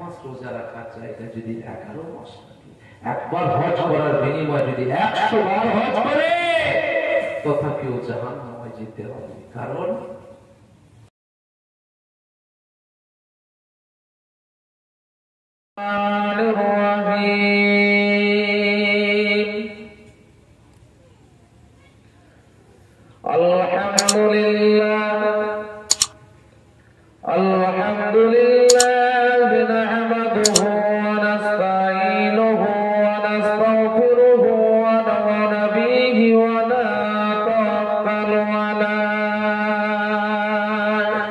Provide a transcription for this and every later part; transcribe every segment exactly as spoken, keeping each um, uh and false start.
মাস রোজা রাখার জায়গায় যদি এগারো মাস থাকে, একবার হজ করার বিনিময়ে যদি একশো বার হজ করে, তথাপিও জাহান্নামে যেতে হবে। কারণ আলহামদুলিল্লাহ আলহামদুলিল্লাহ নাহমাদুহু ওয়া নাস্তাঈনুহু ওয়া নাস্তাগফিরুহু ওয়া নু'মিনু বিহি ওয়া নাতাওয়াক্কালু আলাইহি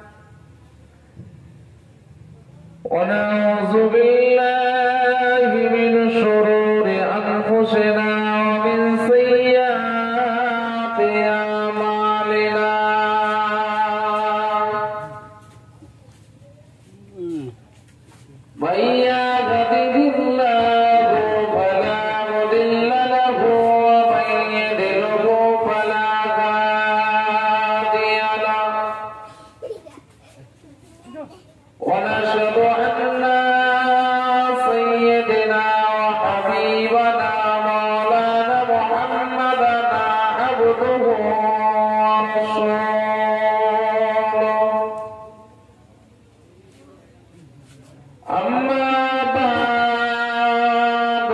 ওয়া নাউযু বিল্লাহি মিন শুরুরি আনফুসিনা ওয়া মিন সাইয়্যাতি আমালিনা। من يهده الله فلا مضل له ومن يضلل فلا هادي له ونشهد أن سيدنا وحبيبنا مولانا محمدا عبده ورسوله. أما بعد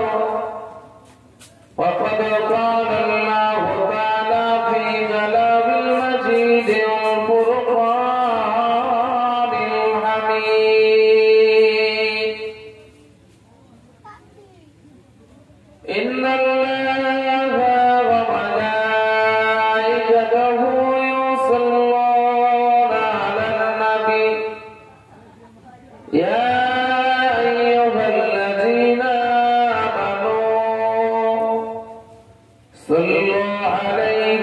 فقد قال الله تعالى في كلام المجيد والفرقان الحميد: إن الله وملائكته يصلون على النبي يا صلوا عليه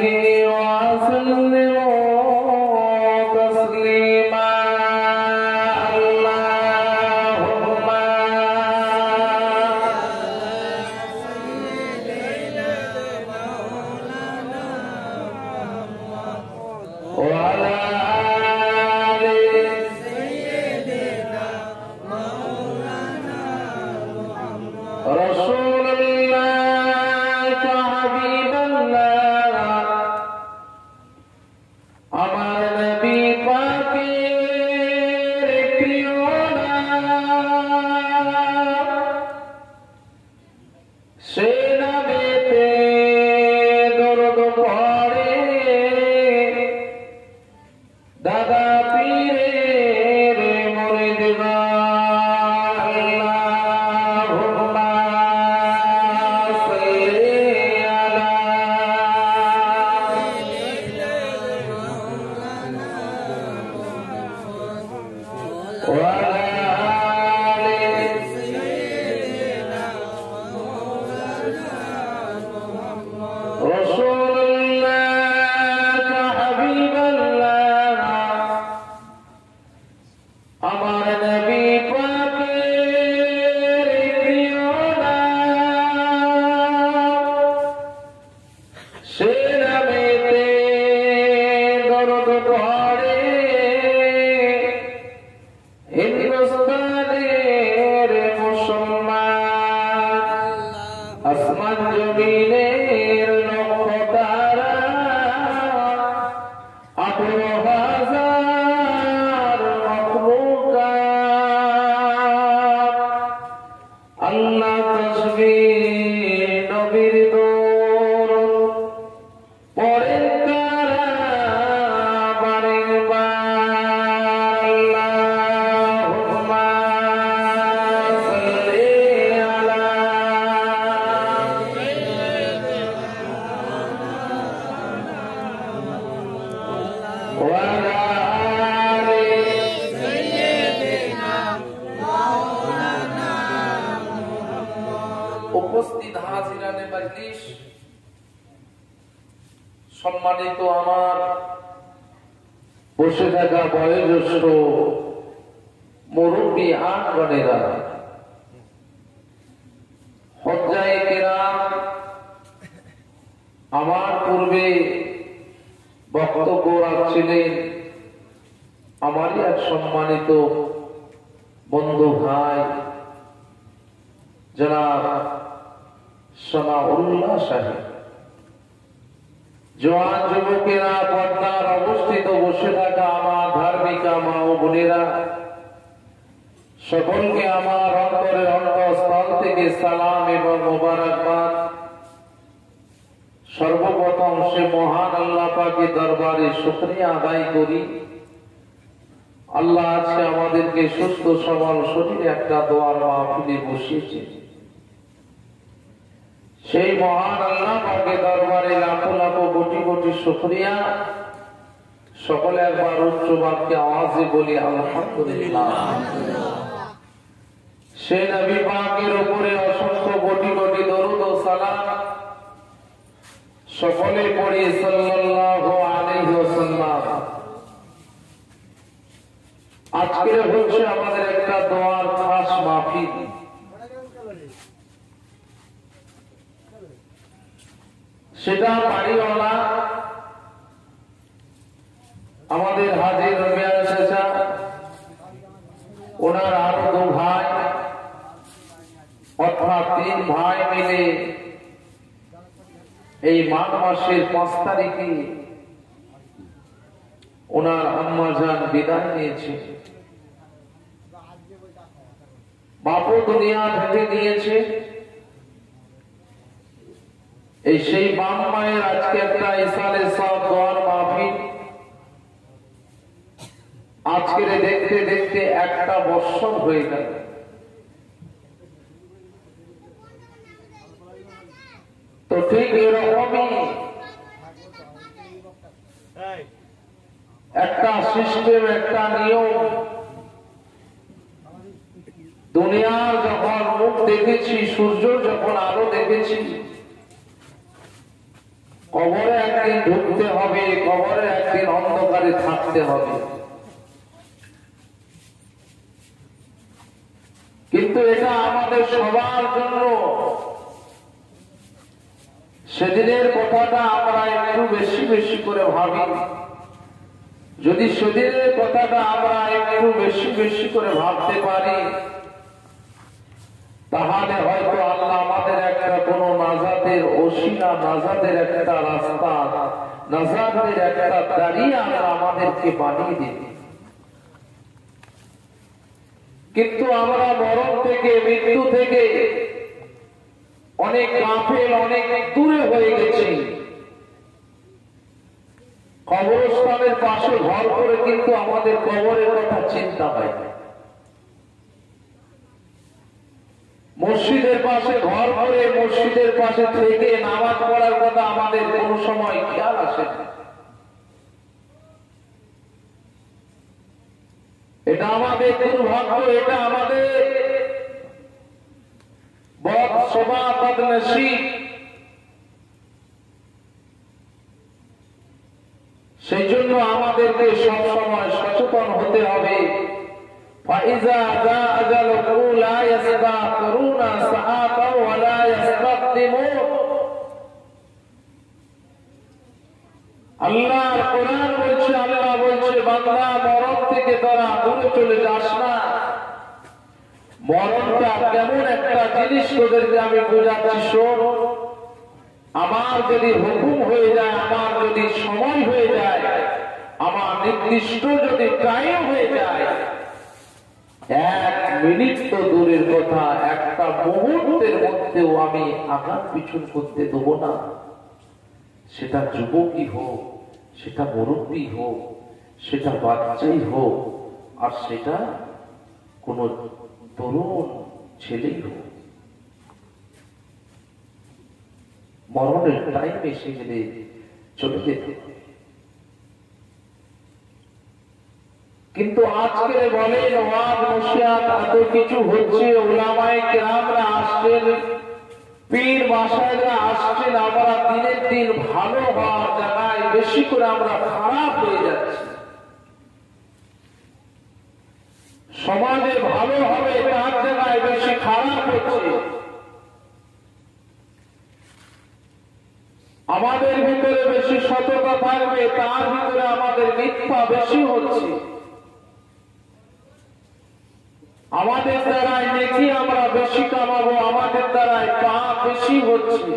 وسلموا تسليما. اللهم وعلى آل سيدنا مولانا رسول الله حبيب الله আমার নবী পাকের প্রিয় নাম, সে নামেতে দরুদ পড়ে দাদা পীরের মুরিদগণ। আল্লাহুম্মা সাল্লি আলা ওয়া আলা আলি সাইয়্যিদিনা মাওলানা মুহাম্মদ রাসূলুল্লাহ হাবিবাল্লাহ। আমার নবী পাকের প্রিয় নাম, সে নামেতে দরুদ পড়ে হিন্দুস্তানের মুসলমান, আসমান জমিনের লক্ষ তারা, আঠারো হাজার মাখলুকাত, আল্লাহ তাসবিহ নবীর দরুদ পড়েন তারা বারংবার। আল্লাহুম্মা সাল্লি আলা ওয়া আলা আলি সাইয়্যিদিনা মাওলানা মুহাম্মদ। উপস্থিত হাজিরানে মজলিস, সম্মানিত আমার বসে থাকা বয়োজ্যেষ্ঠ মুরব্বী আনগণেরা, হজ্জায়ে কেরাম, আমার পূর্বে বক্তব্য রাখছিলেন আমারই এক সম্মানিত বন্ধু ভাই জনাব সনাউল্লাহ সাহেব, জওয়ান যুবকেরা, পর্দার অবস্থিত বসে থাকা আমার ধার্মিকা মা ও বোনেরা, সকলকে আমার অন্তরের অন্তঃস্থল থেকে সালাম এবং মোবারকবাদ। সর্বপ্রথম সে মহান আল্লাহ পাকের দরবারে শুকরিয়া আদায় করি, আল্লাহ আজকে আমাদেরকে সুস্থ সবল শরীরে একটা দোয়ার মাহফিলে বসিয়েছে। সেই মহান আল্লাহ পাকের দরবারে লাখো লাখো কোটি কোটি শুকরিয়া। সকলে একবার উচ্চ বাক্যে আওয়াজে বলি আলহামদুলিল্লাহ। সে নবী পাকের উপরে অসংখ্য কোটি কোটি দরুদ ও সালাম সকলে পড়ি সাল্লাল্লাহু আলাইহি ওয়াসাল্লাম। আজকে হচ্ছে আমাদের একটা দোয়ার খাস মাহফিল। সেটা বাড়িওয়ালা আমাদের হাজির রবিয়া চাচা, ওনার আরো দু ভাই অর্থাৎ তিন ভাই মিলে এই মাঘ মাসের পাঁচ তারিখে ওনার আম্মা জান বিদায় নিয়েছে। বাপু দুনিয়া থেকে নিয়েছে। এই সেই বাম মায়ের আজকে একটা ইসালে সব দোয়ার মাহফিল। আজকে দেখতে দেখতে একটা বৎসর হয়ে গেল। তো ঠিক এরকমই একটা সিস্টেম, একটা নিয়ম দুনিয়ার যখন মুখ দেখেছি, সূর্য যখন আলো দেখেছি, কবরে একদিন ঢুকতে হবে, কবরে একদিন অন্ধকারে থাকতে হবে। কিন্তু এটা আমাদের সবার জন্য সেদিনের কথাটা আমরা একটু বেশি বেশি করে ভাবি। যদি সেদিনের কথাটা আমরা একটু বেশি বেশি করে ভাবতে পারি, তাহলে হয়তো আল্লাহ আমাদের একটা কোন নাজাতের ওসিলা, নাজাতের একটা রাস্তা, নাজাতের একটা দাঁড়িয়ে আমরা আমাদেরকে বানিয়ে দিই। কিন্তু আমরা মরণ থেকে, মৃত্যু থেকে অনেক গাফেল, অনেক দূরে হয়ে গেছি। কবরস্থানের পাশে ঘর করে কিন্তু আমাদের কবরের কথা চিন্তা হয় না। মসজিদের পাশে ঘর করে মসজিদের পাশে থেকে নামাজ পড়ার কথা আমাদের কোন সময় খেয়াল আসে না। এটা আমাদের দুর্ভাগ্য, এটা আমাদের বদ স্বভাব, বদনসিব। সেই জন্য আমাদেরকে সব সময় সচেতন হতে হবে। فإذا جاء أجلهم لا يستأخرون ساعة ولا يستقدمون। আল্লাহর কোরআন বলছে, আল্লাহ বলছে, বান্দা মরণ থেকে তোরা দূরে চলে যাস না। মরণটা কেমন একটা জিনিস তোদেরকে আমি বোঝাচ্ছি, শোন। আমার যদি হুকুম হয়ে যায়, আমার যদি সময় হয়ে যায়, আমার নির্দিষ্ট যদি টাইম হয়ে যায়, এক মিনিট তো দূরের কথা, একটা মুহূর্তের মধ্যেও আমি আঘাত পিছন করতে দেবো না। সেটা যুবকই হোক, সেটা মুরব্বী হোক, সেটা বাচ্চাই হোক, আর সেটা কোন তরুণ ছেলেই হোক। মরণের টাইম এসে গেলে চলে যেতে। কিন্তু আজকে বলেন ওয়াজ নসিহত এত কিছু হচ্ছে, উলামায়ে কেরামরা আসছেন, পীর মাশায়েখরা আসছেন, আমরা দিনের দিন ভালো হওয়ার জায়গায় বেশি করে আমরা খারাপ হয়ে যাচ্ছি। সমাজে ভালো হবে তার জায়গায় বেশি খারাপ হচ্ছে। আমাদের ভিতরে বেশি সততা থাকবে, তার ভিতরে আমাদের মিথ্যা বেশি হচ্ছে। আমাদের দ্বারাই নেকি আমরা বেশি কামাবো, আমাদের দ্বারাই পাপ বেশি হচ্ছে।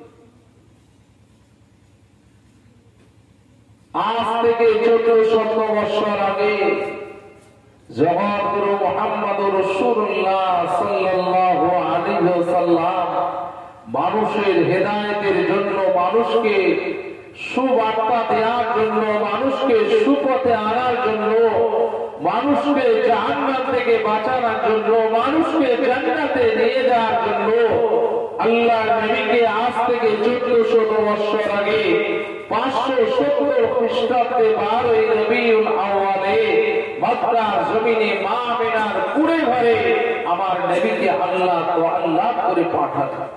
আজ থেকে চোদ্দশত বছর আগে জগৎগুরু মুহাম্মদ রাসূলুল্লাহ সাল্লাল্লাহু আলাইহি ওয়াসাল্লাম মানুষের হেদায়েতের জন্য, মানুষকে সুবার্তা দেওয়ার জন্য, মানুষকে সুপথে আনার জন্য, মানুষকে জাহান্নাম থেকে বাঁচানোর জন্য, মানুষকে জান্নাতে নিয়ে যাওয়ার জন্য আল্লাহর নবীকে আজ থেকে চোদ্দশত বছর আগে পাঁচশো সত্তর খ্রিস্টাব্দে বারোই রবিউল আউয়ালে মক্কার জমিনে মা আমিনার কুড়ে ঘরে আমার নবীকে আল্লাহ তো আল্লাহ করে পাঠালেন।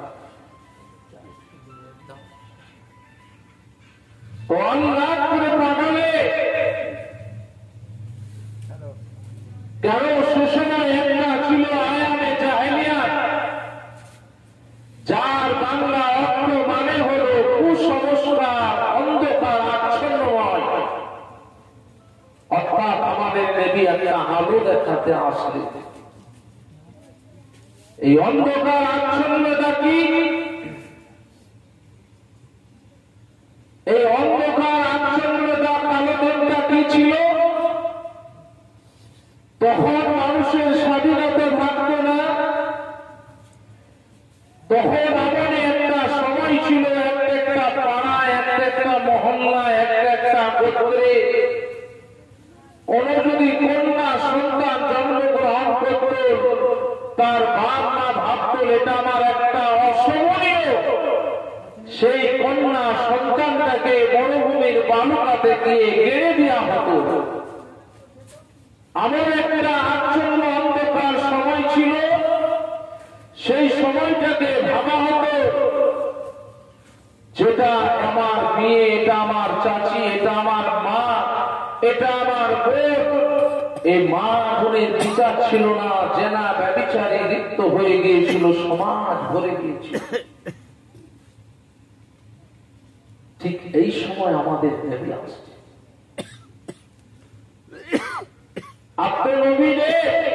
তো আল্লাহ করে পাঠালে কেন? সে সময় একটা ছিল আয়ামে জাহেলিয়াত, যার বাংলা অর্থ মানে হল কুসংস্কার, অন্ধকার আচ্ছন্নময়। অর্থাৎ আমাদের নবী একটা আলো দেখাতে আসলে এই অন্ধকার আচ্ছন্নতা কি? এই অন্ধকার আচ্ছন্নতা কালো দিনটা কি ছিল? তখন মানুষের স্বাধীনতা থাকতো না। তখন এমন একটা সময় ছিল, একটা একটা পাড়ায়, একটা একটা মহল্লায়, একটা একটা গোত্রে কোন যদি কন্যা সন্তান জন্মগ্রহণ করত, তার বাপ মা ভাবত এটা আমার একটা অসমনীয়, সেই কন্যা সন্তানটাকে মরুভূমির বালুকাতে গিয়ে গেড়ে দেওয়া হতো। আমার একটা আচ্ছন্ন অন্ধকার সময় ছিল। সেই সময়টাকে ভাবা হতো যেটা আমার মেয়ে, এটা আমার চাচি, এটা আমার মা, এটা আমার বোন। এই মা বোনের বিচার ছিল না, জেনা ব্যভিচারে লিপ্ত হয়ে গিয়েছিল, সমাজ ভরে গিয়েছিল। ঠিক এই সময় আমাদের নবী আসছে। আপনার নবী রে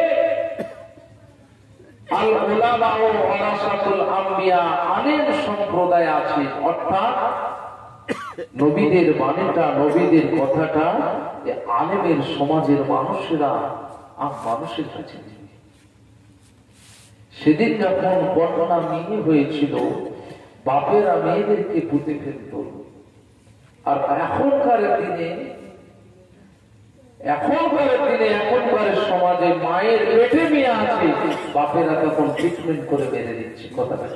আল উলামা ও ওয়ারাসাতুল আম্বিয়া, আলেম সম্প্রদায় আছে, অর্থাৎ নবীদের বাণীটা, নবীদের কথাটা আলেমের সমাজের মানুষেরা আর মানুষের কাছে। সেদিন যখন বর্ণনা মেয়ে হয়েছিল, বাপেরা মেয়েদেরকে পুঁতে ফেলত। আর এখনকার দিনে এখনকার দিনে এখনকার সমাজে মায়ের পেটে মেয়ে আছে, বাপেরা তখন ট্রিটমেন্ট করে মেরে দিচ্ছে। কথাটা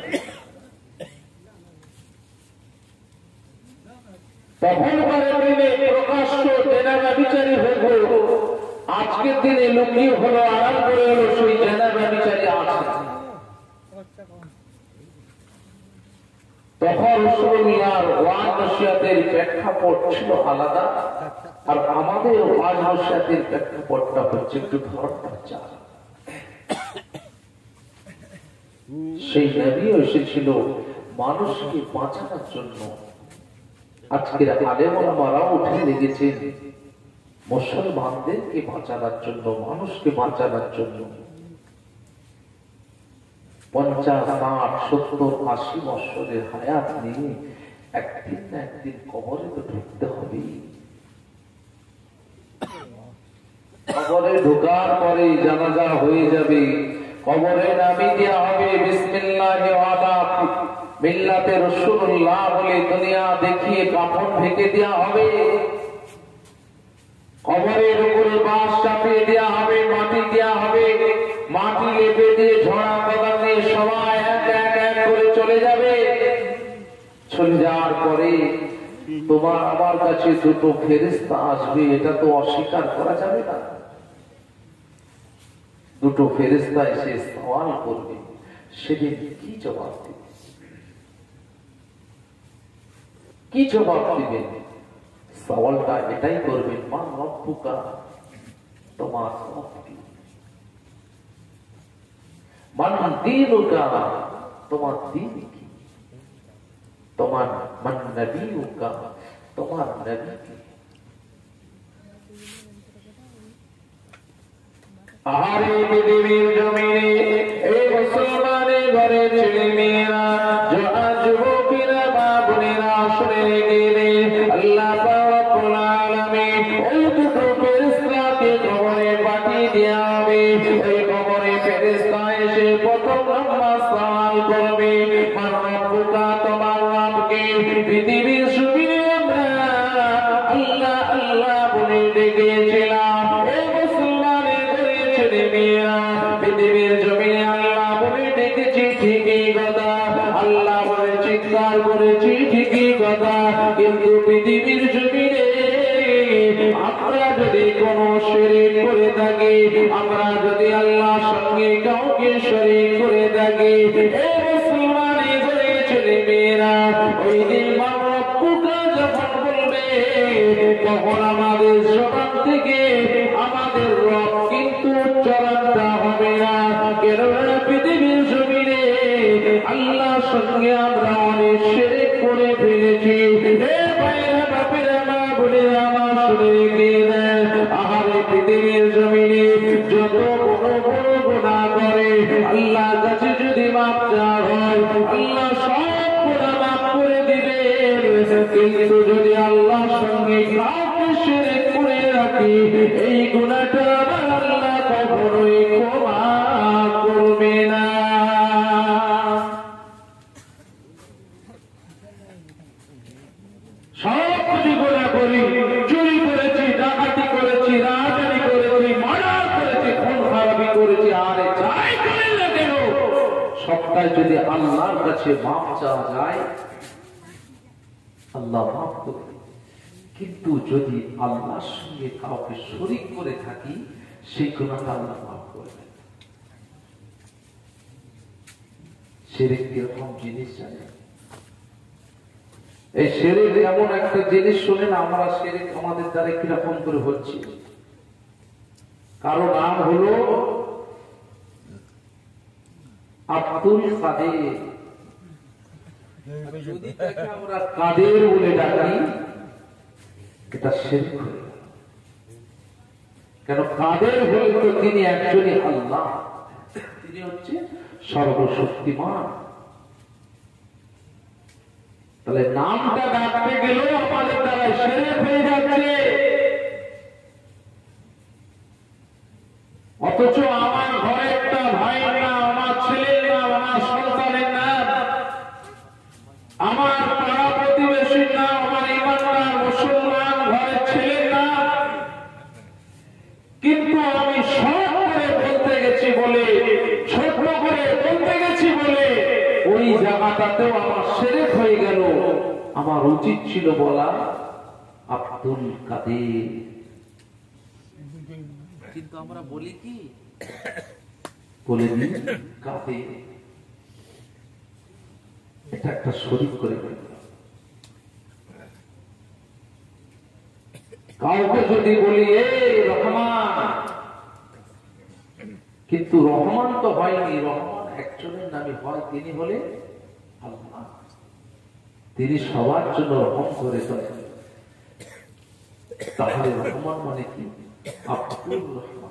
তখনকার দিনে প্রকাশ্য জেনা ব্যভিচারী হইল, আজকের দিনে লুকিয়ে হলো, আরাম করে হলো, সেই জেনা ব্যভিচারী আছে। তখন রাসূলুল্লাহর ওয়াজ নসিহতের প্রেক্ষাপট ছিল আলাদা, আর আমাদের ওয়াজ নসিহতের প্রেক্ষাপটটা হচ্ছে একটু ধরনের চাল। সেই নবী এসেছিল মানুষকে বাঁচানোর জন্য। আজকের আলেম ওলামারাও উঠে লেগেছেন মুসলমানদেরকে বাঁচানোর জন্য, মানুষকে বাঁচানোর জন্য। পঞ্চাশ, ষাট, সত্তর, আশি বছরের হায়াত নিয়ে একদিন না একদিন কবরে তো ঢুকতে হবে। কবরে ঢোকার পরে জানাজা হয়ে যাবে, কবরে নামিয়ে দেওয়া হবে বিসমিল্লাহি ওয়ালা মিল্লাতে রাসূলুল্লাহ বলে দুনিয়া দেখিয়ে কাফন ঢেকে দেওয়া হবে। কবরের উপরে বাঁশ চাপিয়ে দেওয়া হবে, মাটি দেওয়া হবে, মাটি লেপে দিয়ে ঝড়া কদম দিয়ে সবাই এক এক এক করে চলে যাবে। চলে যাওয়ার পরে তোমার আমার কাছে দুটো ফেরেশতা আসবে, এটা তো অস্বীকার করা যাবে না। দুটো ফেরেশতা এসে সওয়াল করবে, সেদিন কি জবাব দিবে? কি জবাব দিবেন? সওয়ালটা এটাই করবেন, মা রব্বুকা, তোমার রব কি? মান দীনুকা, তোমার দ্বীন কি? তোমার মান নবীউকা, তোমার নবী কি? আহারে পৃথিবীর জমিনে এই মুসলমানের ঘরে ছেলে মেয়েরা যুবকেরা মা বোনেরা শুনে গেলে আল্লাহ রব্বুল আলামিন ওই দুটো ফেরেশতাকে কবরে পাঠিয়ে দেয়া হবে। এই কবরে ফেরেশতা এসে প্রথম নামাজ সওয়াল করবে, মান রব্বুকা, তোমার রবকে। পৃথিবীর জমিনে আমরা আল্লাহ আল্লাহ বলে ডেকেছিলাম, এই মুসলমানের ঘরে ছেলে মেয়েরা পৃথিবীর জমিনে আল্লাহ বলে ডেকেছি ঠিকই কথা, আল্লাহ বলে চিৎকার করেছি ঠিকই কথা, কিন্তু পৃথিবীর জমিনে আমরা যদি কোন শিরক করে থাকি, আমরা যদি আল্লাহর সঙ্গে কাউকে শরীক করে থাকি, এই মুসলমানের ঘরে ছেলে মেয়েরা ওই দিন মান রব্বুকা যখন বলবে, তখন আমাদের জবান থেকে আমাদের রব কিন্তু উচ্চারণটা হবে না। কেননা পৃথিবীর জমিনে আল্লাহর সঙ্গে আমরা অনেক শিরক করে ফেলেছি। হে ভাইরা বাপেরা মা বোনেরা আমার শুনে গেলেন, আহারে পৃথিবীর জমিনে যত বড় বড় গুনাহ করে আল্লাহর কাছে যদি মাপ চাওয়া হয়, আল্লাহ সব গুনাহ মাফ করে দিবেন। কিন্তু যদি আল্লাহর সঙ্গে কাউকে শিরক করে রাখি, এই গুনাহটা আমার আল্লাহ কখনোই ক্ষমা করবে না। সব কিছু গুনাহ করি, চুরি করেছি, ডাকাতি করেছি, রাহাজানি করেছি, মার্ডার করেছি, খুন খারাপি করেছি, আরে যাই করি না কেন সবটাই যদি আল্লাহর কাছে মাপ চাওয়া যায়, আল্লাহ মাফ করবে। কিন্তু যদি আল্লাহর সঙ্গে কাউকে শরীক করে থাকি, সেই গুনাহটা আল্লাহ মাফ করবে। শিরক কিরকম জিনিস জানেন? এই শিরক এমন একটা জিনিস, শুনেন আমরা শিরক আমাদের দ্বারা কিরকম করে হচ্ছে। কারো নাম হলো আব্দুল কাদের, যদি তাকে আমরা কাদের বলে ডাকি, এটা শিরক হয়ে গেল। কেন কাদের হলে তো তিনি একজনই আল্লাহ, তিনি হচ্ছে সর্বশক্তিমান। তাহলে নামটা ডাকতে গেলেও আমাদের দ্বারা শিরক হয়ে যাচ্ছে। অথচ আমার ঘরে একটা ভাইয়ের নাম, আমার ছেলের নাম, আমার সন্তানের নাম, আমার পাড়া প্রতিবেশীর নাম, আমার ইমানদার মুসলমান ঘরের ছেলের নাম, কিন্তু আমি সব করে বলতে গেছি বলে, ছোট করে বলতে গেছি বলে ওই জায়গাটাতেও আমার শিরক হয়ে গেল। আমার উচিত ছিল বলা আব্দুল কাদের, কিন্তু আমরা বলি কি, বলে দিই কাদের। এটা একটা শরীক করে ফেলল। কাউকে যদি বলি এ রহমান, কিন্তু রহমান তো হয়নি, রহমান একজনের নামই হয়, তিনি হলে আল্লাহ। তিনি সবার জন্য রহম করে দেন। তাহলে রহমান মানে কি? আব্দুল রহমান।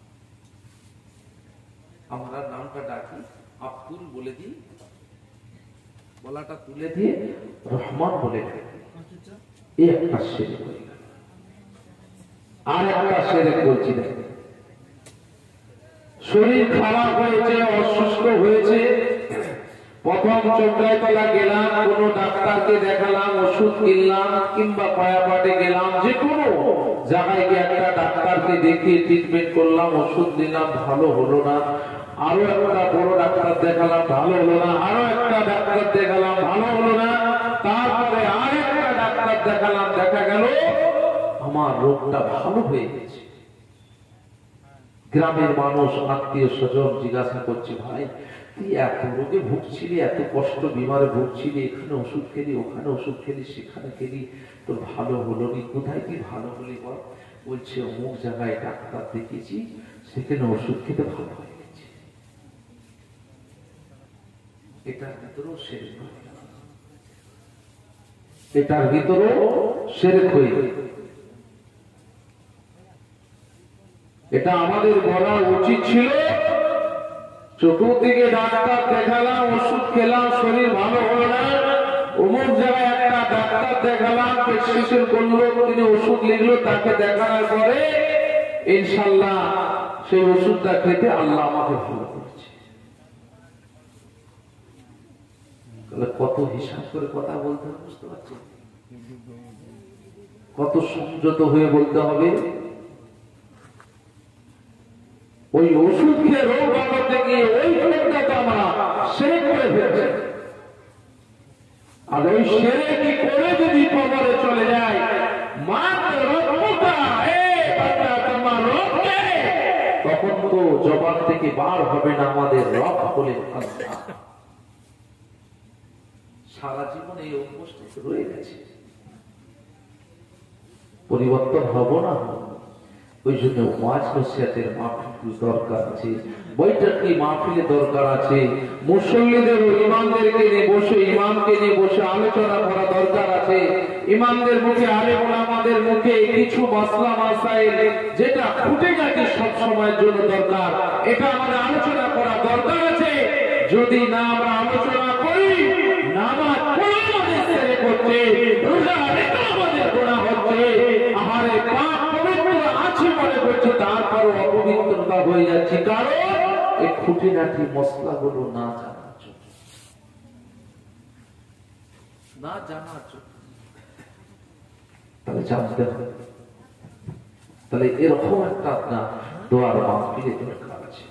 আমরা নামটা ডাকি, আব্দুল বলে দিই, বলাটা তুলে দিয়ে রহমান বলে ডাকি। এই একটা শিরক হয়ে গেল। আর একটা শিরক বলছি, দেখেন শরীর খারাপ হয়েছে, অসুস্থ হয়েছে, প্রথম চন্দ্রায়তলা গেলাম, কোন ডাক্তারকে দেখালাম, ওষুধ কিনলাম, কিংবা কয়াপাটে গেলাম, যে কোনো জায়গায় গিয়ে একটা ডাক্তারকে দেখিয়ে ট্রিটমেন্ট করলাম, ওষুধ নিলাম, ভালো হলো না, আরো একটা বড় ডাক্তার দেখালাম, ভালো হলো না, আরো একটা ডাক্তার দেখালাম, ভালো হলো না, তারপরে আর একটা ডাক্তার দেখালাম, দেখা গেল আমার রোগটা ভালো হয়ে গেছে। গ্রামের মানুষ, আত্মীয় স্বজন জিজ্ঞাসা করছে, ভাই তুই এত রোগে ভুগছিলি, এত কষ্ট বিমারে ভুগছিলি, এখানে ওষুধ খেলি, ওখানে ওষুধ খেলি, সেখানে খেলি, তোর ভালো হলো নি, কোথায় কি ভালো হলি বল? বলছে অমুক জায়গায় ডাক্তার দেখেছি, সেখানে ওষুধ খেতে ভালো হয়ে গেছে। এটার ভিতরেও শিরক হয়ে গেল, এটার ভিতরেও শিরক হয়ে গেল। এটা আমাদের বলা উচিত ছিল। চতুর্দিকে ডাক্তার দেখালাম, ওষুধ খেলাম, শরীর ভালো হলো না, অমুক জায়গায় একটা ডাক্তার দেখালাম, প্রেসক্রিপশন করলো, তিনি ওষুধ লিখলো, তাকে দেখানোর পরে ইনশাল্লাহ সেই ওষুধটা খেতে আল্লাহ আমাকে ভালো করেছে। কত হিসাব করে কথা বলতে হবে, বুঝতে পারছি, কত সংযত হয়ে বলতে হবে। ওই ওষুধ খেয়ে রোগ বাড়াতে গিয়ে ওই রোগটাকে আমরা সেরে করে ফেলছি। আর ওই সেরে কি করে যদি কবরে চলে যায়, তখন তো জবান থেকে বার হবে না আমাদের রব বলে আল্লাহ। সারা জীবন এই অভ্যাসটা রয়ে গেছে, পরিবর্তন হব না। ওই জন্য ওয়াজ নসিহতের মাহফিল দরকার আছে, বৈঠকি মাহফিলের দরকার আছে, মুসল্লিদের ও ইমামদেরকে নিয়ে বসে ইমামকে নিয়ে বসে আলোচনা করা দরকার আছে। ইমামদের মুখে, আলেম ওলামাদের মুখে কিছু মাসলা মাসাইল যেটা ফুটে গেছে সব সময়ের জন্য দরকার, এটা আমাদের আলোচনা করা দরকার আছে। যদি না আমরা আলোচনা করি, নামাজ পড়া আমাদের ছেড়ে করছে, রোজা রেখে আমাদের গোনা হচ্ছে, আহারে পাপ আছে মনে করছে, তারপর অপবিত্রতা হয়ে যাচ্ছে, কারণ এই খুঁটিনাটি মশলাগুলো না জানার জন্য, না জানার জন্য। তাহলে জানতে হবে, তাহলে এরকম একটা আপনার দোয়ার মাহফিলে দরকার আছে।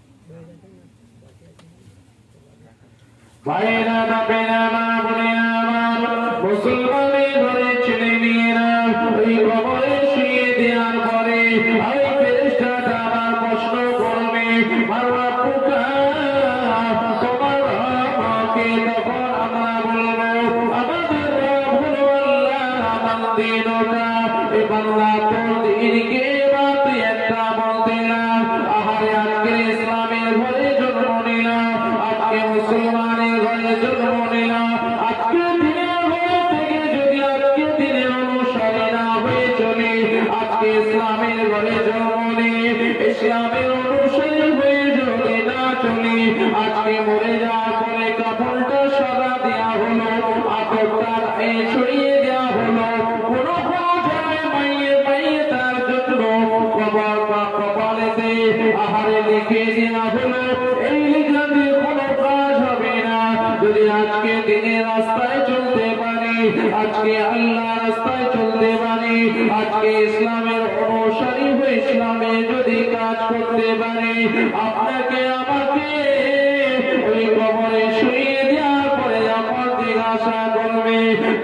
ভাইরা না বেনা না বোনেরা আমার, মুসলমানের ঘরে ছেলে মেয়েরা ওই কবরে শুয়ে দেওয়ার পরে ওই ফেরেশতাটা আমার প্রশ্ন করবে, মারবা পোকা তোমার রবকে। তখন আমরা বলবো আমাদের রব হলো আল্লাহ, আমার দিনটা এই বাংলা তোর দিনকে বাদ একটা বলতে না। আহারে আজকে ইসলামের ঘরে জন্ম নিলাম, আজকে মুসলমানের ঘরে জন্ম নিলাম, আজকে দিনের ঘরে থেকে যদি আজকে দিনের অনুসারী না হয়ে চলি, আজকে ইসলামের ঘরে জন্ম নিয়ে ইসলামের অনুসারী হয়ে যদি না চলি, আজকে মরে যাওয়ার পরে কাপড়টা সাদা দেওয়া হলো, আতরটা ছড়িয়ে দেওয়া হলো, কোনো কোনো জায়গায় মাইয়ে মাইয়ে তার জন্য কবর বা কপালেতে আহারে লিখে দেওয়া হলো। এই লেখা দিয়ে কোনো কাজ হবে না। যদি আজকে দিনের রাস্তায় চলতে পারি, আজকে আল্লাহ রাস্তায় চলতে পারি, আজকে ইসলামের অনুসারী হয়ে ইসলামে যদি কাজ করতে পারি, আপনাকে আমাকে ওই কবরে শুয়ে দেওয়ার পরে আমার জিজ্ঞাসা করবে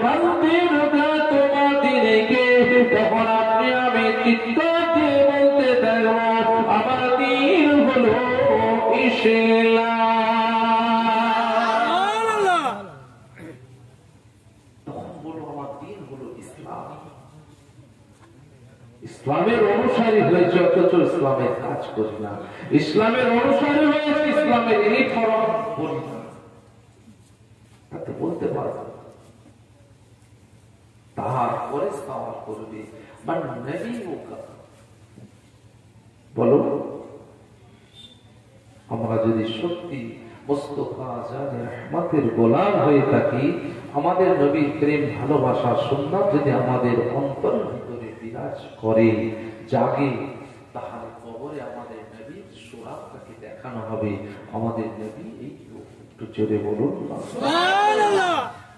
তোমার দিনেকে, তখন আপনি আমি চিৎকার দিয়ে বলতে থাকবো আমার দিন হলো ইসলাম। ইসলামের অনুসারী হয়েছে অথচ ইসলামের কাজ করি না, ইসলামের অনুসারী হয়েছে ইসলামের ইউনিফর্ম পরি না, তাতে বলতে পারবো। তারপরে সওয়াল করবে মান নবীউকা, বলো আমরা যদি সত্যি মুস্তাফা জানে রহমতের গোলাম হয়ে থাকি, আমাদের নবীর প্রেম ভালোবাসা সুন্নাত যদি আমাদের অন্তরের ভিতরে বিরাজ করে জাগে, তাহলে কবরে আমাদের নবীর সুরাতটাকে দেখানো হবে। আমাদের নবী এই একটু জোরে বলুন সুবহানাল্লাহ।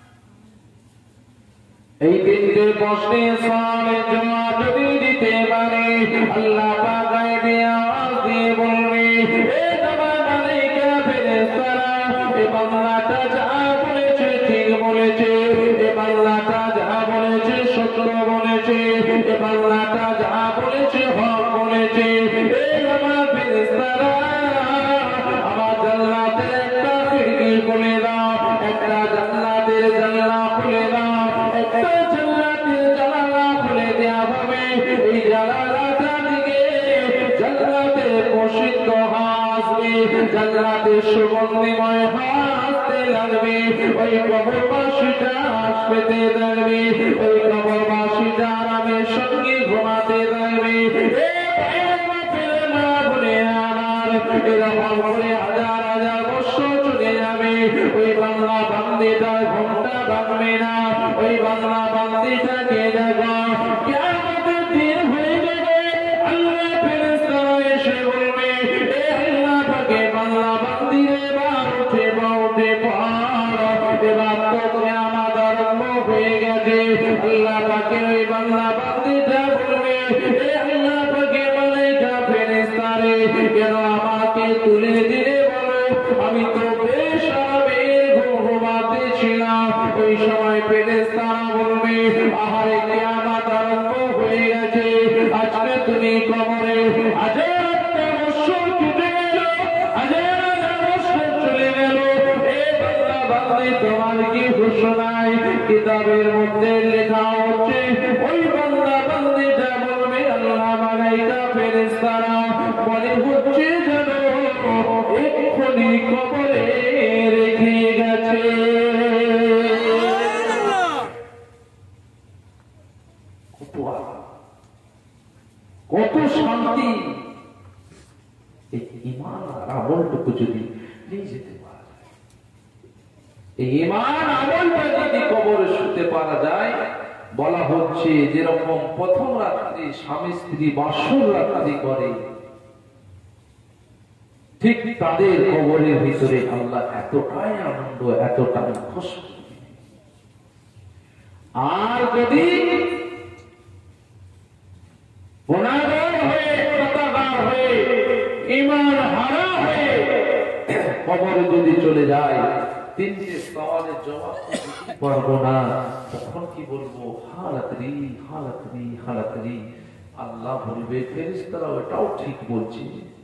এই তিনটে প্রশ্নে সওয়ালের জবাব যদি দিতে পারে, আল্লাহ পাক গায়বে আওয়াজ দিয়ে বলবে এ তোমার মালায়েকা ফেরেশতারা, এ বান্দাটা যা বলেছে ঠিক বলেছে, এ বান্দাটা যা বলেছে সত্য বলেছে, এ বান্দাটা যা বলেছে হক বলেছে। এ আমার ফেরেশতারা, আমার জান্নাতের একটা খিড়কি খুলে দাও, একটা জান্নাতের জানলা খুলে দাও, একটা জান্নাতের জানালা খুলে দেওয়া হবে। এই জানালাটা দিকে জান্নাতের প্রসিদ্ধ হাসবে, জান্নাতের সুগন্ধিময় হাসতে লাগবে। ওই কবরবাসীটা হাস পেতে থাকবে, ওই কবরবাসীটা আরামের সঙ্গে ঘুমাতে থাকবে। এরকম করে হাজার হাজার বছর চলে যাবে, ওই বাংলা বান্দিটার ঘুমটা ভাঙবে না। ওই বাংলা বান্দিটাকে দেখো কিয়ামতের দিন হয়ে যাবে, আল্লাহ ফেরেশতারা এসে বলবে, এ আল্লাহ পাকে বাংলা বান্দিরে বার উঠে উঠে পড়, এবার তো কিয়ামত আরম্ভ হয়ে গেছে। আল্লাহ পাকে ওই বাংলা বান্দিটা বলবে, এ আল্লাহ পাকে মালায়েকা ফেরেশতারে কেন আমাকে তুলে দিলে বলো, আমি তো বেশ আরামের ঘুমাতে ছিলাম। ওই সময় ফেরেশতারা বলবে, আহারে কিয়ামত আরম্ভ হয়ে গেছে, আজকে তুমি কবরে হাজার একটা বছর কেটে গেল, হাজার হাজার বছর চলে গেল, এ বান্দা বান্দি তোমার কি হুঁশ নাই? কিতাবের মধ্যে লেখা হচ্ছে, ওই বান্দা বান্দিটা বলবে, আল্লাহ মালায়েকা ফেরেশতারা মনে হচ্ছে যেন এক্ষুনি কবরে রেখে গেছে। কত শান্তি এই ঈমান আর আমলটুকু যদি নিয়ে যেতে পারা যায়, এই ঈমান আমলটা যদি কবরে শুতে পারা যায়, বলা হচ্ছে যেরকম প্রথম রাত্রি স্বামী স্ত্রী বাসর রাত্রি করে, ঠিক তাদের কবরের ভিতরে আল্লাহ এতটাই আনন্দ, এতটাই খুশি। আর যদি গুনাহগার হয়ে, খাতাগার হয়ে, ঈমান হারা হয়ে কবরে যদি চলে যায়, তিনটে সওয়ালের জবাব দিতে পারবো না, তখন কি বলবো? হালাতরি হালাতরি হালাতরি। আল্লাহ বলবে, ফেরেশতারা এটাও ঠিক বলছে,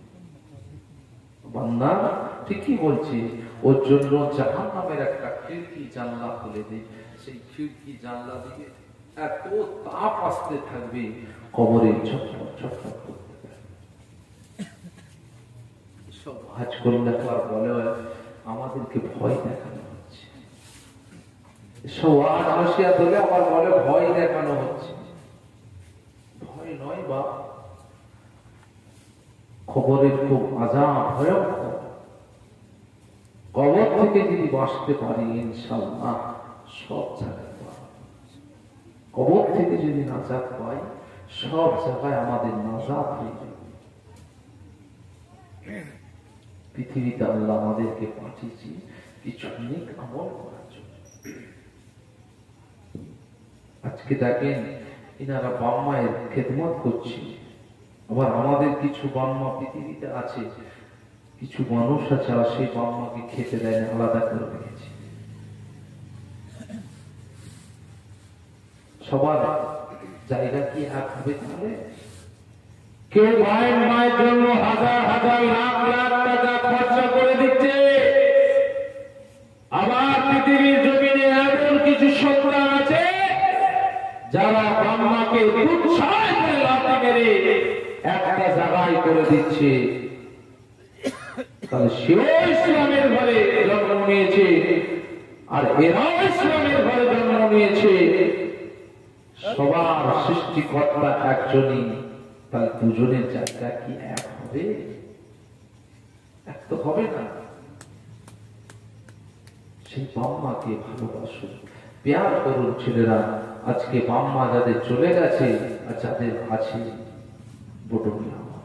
বান্দা ঠিকই বলছে, ওর জন্য জাহান্নামের একটা খিড়কি জানলা খুলে দে। সেই খিড়কি জানলা দিয়ে এত তাপ আসতে থাকবে, কবরে ছটফট ছটফট করতে থাকবে। সব হাজ করলে তো আর বলে আমাদেরকে ভয় দেখানো হচ্ছে, সব আজ হাসিয়া তোলে আবার বলে ভয় দেখানো হচ্ছে। ভয় নয় বা, কবরের খুব আযাব ভয়ঙ্কর। কবর থেকে যদি বাঁচতে পারি ইনশাআল্লাহ সব জায়গায়, কবর থেকে যদি নাজাত পাই সব জায়গায় আমাদের নাজাত হয়ে যাবে। পৃথিবীতে আল্লাহ আমাদেরকে পাঠিয়েছি কিছু নেক আমল করার জন্য। আজকে দেখেন এনারা বাপ মায়ের খেদমত করছে, আবার আমাদের কিছু বাপ মা পৃথিবীতে আছে, কিছু মানুষ আছে আর সেই বাপ মাকে খেতে দেয় না, আলাদা করে রেখেছে। সবার জায়গা কি এক হবে? তাহলে কেউ মায়ের মায়ের জন্য হাজার হাজার লাখ লাখ টাকা খরচা করে দিচ্ছে, আবার পৃথিবীর জমিনে এমন কিছু সন্তান আছে যারা বাম্মাকে তুচ্ছায় করে লাথি মেরে একটা জায়গায় করে দিচ্ছে। তাহলে সেও ইসলামের ঘরে জন্ম নিয়েছে আর এরাও ইসলামের ঘরে জন্ম নিয়েছে, সবার সৃষ্টিকর্তা একজনই, তাহলে দুজনের জায়গা কি এক হবে? এক তো হবে না। সেই বাম্মাকে ভালোবাসুন, প্যার করুন ছেলেরা। আজকে বাম্মা যাদের চলে গেছে আর যাদের আছে, বড় নিয়ামত,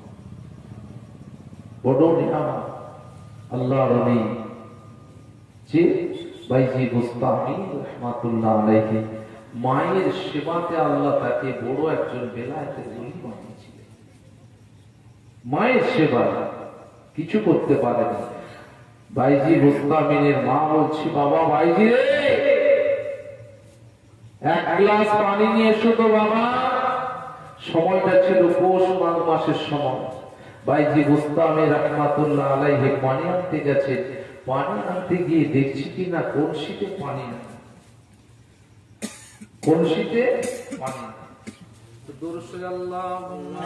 বড় নিয়ামত। আল্লাহ রবি যে বাইজি বুস্তামি রহমাতুল্লাহ আলাইহি মায়ের সেবাতে আল্লাহ তাকে বড় একজন বেলায়েতের ওলি বানিয়েছিলেন। মায়ের সেবা কিছু করতে পারেন। বাইজি বুস্তামিনের মা বলছি, বাবা বাইজি রে, এক গ্লাস পানি নিয়ে এসো তো বাবা। সময়টা ছিল পৌষ মাঘ মাসের সময়। বাইজি বুস্তামি রহমাতুল্লাহ আলাইহি পানি আনতে গেছে। পানি আনতে গিয়ে দেখছি কিনা কলসিতে পানি না, কলসিতে পানি না। তো দরুদ আল্লাহুম্মা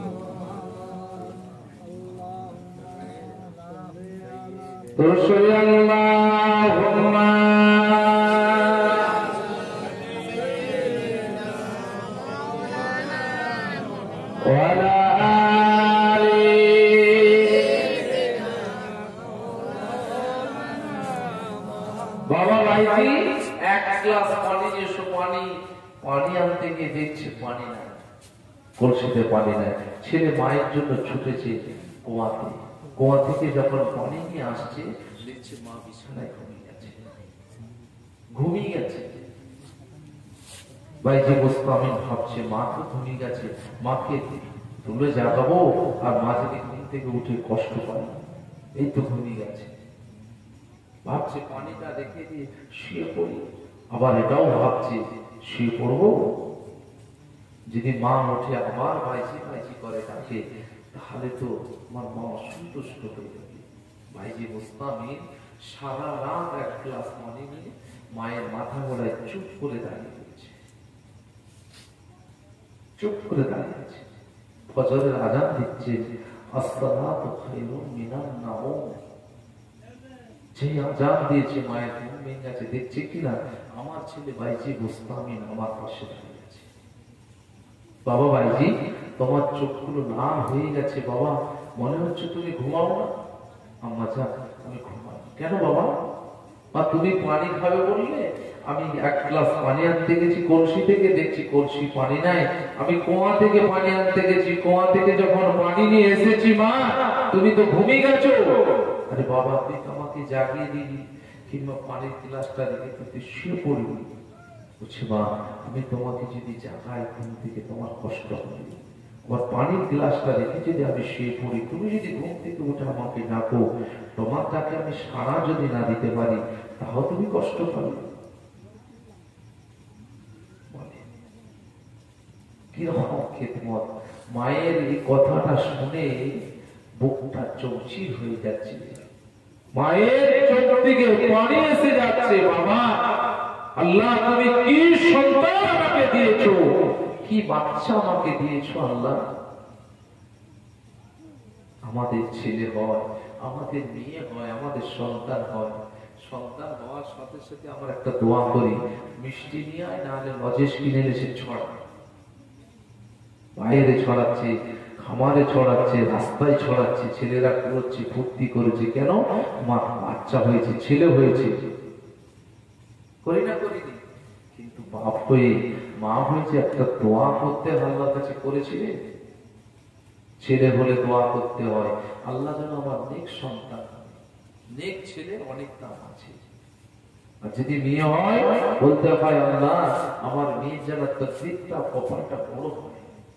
رسول الله বাবা ভাইজি এক গ্লাস পানি এসো, পানি পানি আনতে গিয়ে দেখছে পানি নাই, কলসিতে পানি নাই। ছেলে মায়ের জন্য ছুটেছে কুয়াতে, কুয়া থেকে যখন পানি নিয়ে আসছে দেখছে মা বিছানায় ঘুমিয়ে গেছে, ঘুমিয়ে গেছে। ভাইজি মুস্তামিন ভাবছে মা তো ঘুমিয়ে গেছে, মাকে তুলে জাগাবো, আর মা যদি ঘুম থেকে উঠে কষ্ট পায়, এই তো ঘুমিয়ে গেছে। ভাবছে পানিটা রেখে দিয়ে শুয়ে পড়ি, আবার এটাও ভাবছে শুয়ে পড়বো, যদি মা উঠে আবার ভাইজি ভাইজি করে তাকে, তাহলে তো আমার মা অসন্তুষ্ট হয়ে যাবে। ভাইজি মুস্তামিন সারা রাত এক গ্লাস পানি নিয়ে মায়ের মাথা গোড়ায় চুপ করে দাঁড়িয়ে রয়েছে, চুপ করে দাঁড়িয়ে আছে। ফজরের আজান দিচ্ছে, আসসালাতু খায়রুম মিনান নাওম। যে আজান দিয়েছে মায়ের ঘুম ভেঙে গেছে, দেখছে কিনা আমার ছেলে ভাইজি মুস্তামিন আমার পাশে দাঁড়িয়ে আছে। বাবা ভাইজি তোমার চোখগুলো লাল হয়ে গেছে, বাবা মনে হচ্ছে তুমি ঘুমাও না। আম্মা যান আমি ঘুমাই। কেন বাবা? বা তুমি পানি খাবে বললে, আমি এক গ্লাস পানি আনতে গেছি কলসি থেকে, দেখছি কলসি পানি নাই, আমি কুয়া থেকে পানি আনতে গেছি, কুয়া থেকে যখন পানি নিয়ে এসেছি মা তুমি তো ঘুমিয়ে গেছো। আরে বাবা তুই তো আমাকে জাগিয়ে দিবি, কিংবা পানির গ্লাসটা রেখে তুই শুয়ে পড়বি। বলছি মা আমি তোমাকে যদি জাগাই ঘুম থেকে তোমার কষ্ট হবে, আবার পানির গ্লাসটা রেখে যদি আমি শুয়ে পড়ি, তুমি যদি ঘুম থেকে উঠে আমাকে ডাকো, তোমার ডাকে আমি সাড়া যদি না দিতে পারি, তাও তুমি কষ্ট পাবে। কিরকম খেদমত! মায়ের এই কথাটা শুনে বুকটা চৌচির হয়ে যাচ্ছে, মায়ের চোখ থেকে পানি এসে যাচ্ছে। বাবা আল্লাহ তুমি কি সন্তান আমাকে দিয়েছো, কি বাচ্চা আমাকে দিয়েছো আল্লাহ। আমাদের ছেলে হয়, আমাদের মেয়ে হয়, আমাদের সন্তান হয়, সন্তান হওয়ার সাথে সাথে আমরা একটা দোয়া করি, মিষ্টি নিয়ে আয়, নাহলে লজেস কিনে এসে ছড়া। বাইরে ছড়াচ্ছে, খামারে ছড়াচ্ছে, রাস্তায় ছড়াচ্ছে, ছেলেরা করছে ফুর্তি করেছে, কেন মা বাচ্চা হয়েছে, ছেলে হয়েছে। করি না করিনি, কিন্তু বাপ হয়ে মা হয়েছে একটা দোয়া করতে আল্লাহর কাছে করেছিলে। ছেলে হলে দোয়া করতে হয়, আল্লাহ যেন আমার নেক সন্তান, নেক ছেলে অনেক দাম আছে। আর যদি মেয়ে হয় বলতে হয় আল্লাহ আমার মেয়ে যেন তকদিরটা কপালটা বড় হয়।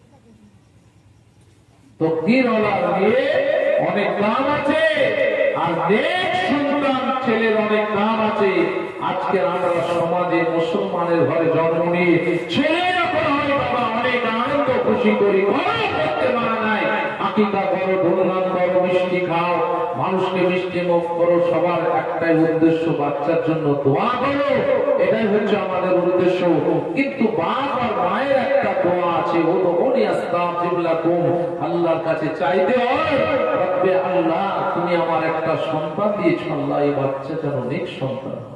তকদির ওয়ালা মেয়ে অনেক দাম আছে, আর নেক সন্তান ছেলের অনেক দাম আছে। আজকে আমরা সমাজে মুসলমানের ঘরে জন্ম নিয়ে ছেলে যখন হয় বাবা অনেক আনন্দ খুশি করি, ঘরে করতে মানা নাই, আকিকা করো, ধুমধাম করো, মিষ্টি খাও, মানুষকে মিষ্টি মুখ করো, সবার একটাই উদ্দেশ্য বাচ্চার জন্য দোয়া করো, এটাই হচ্ছে আমাদের উদ্দেশ্য। কিন্তু বাপ আর মায়ের একটা দোয়া আছে, ও তো উনি আস্তাগফিরুল্লাকুম, আল্লাহর কাছে চাইতে হয় রব্বে আল্লাহ তুমি আমার একটা সন্তান দিয়েছো, আল্লাহ এই বাচ্চা যেন নেক সন্তান হয়।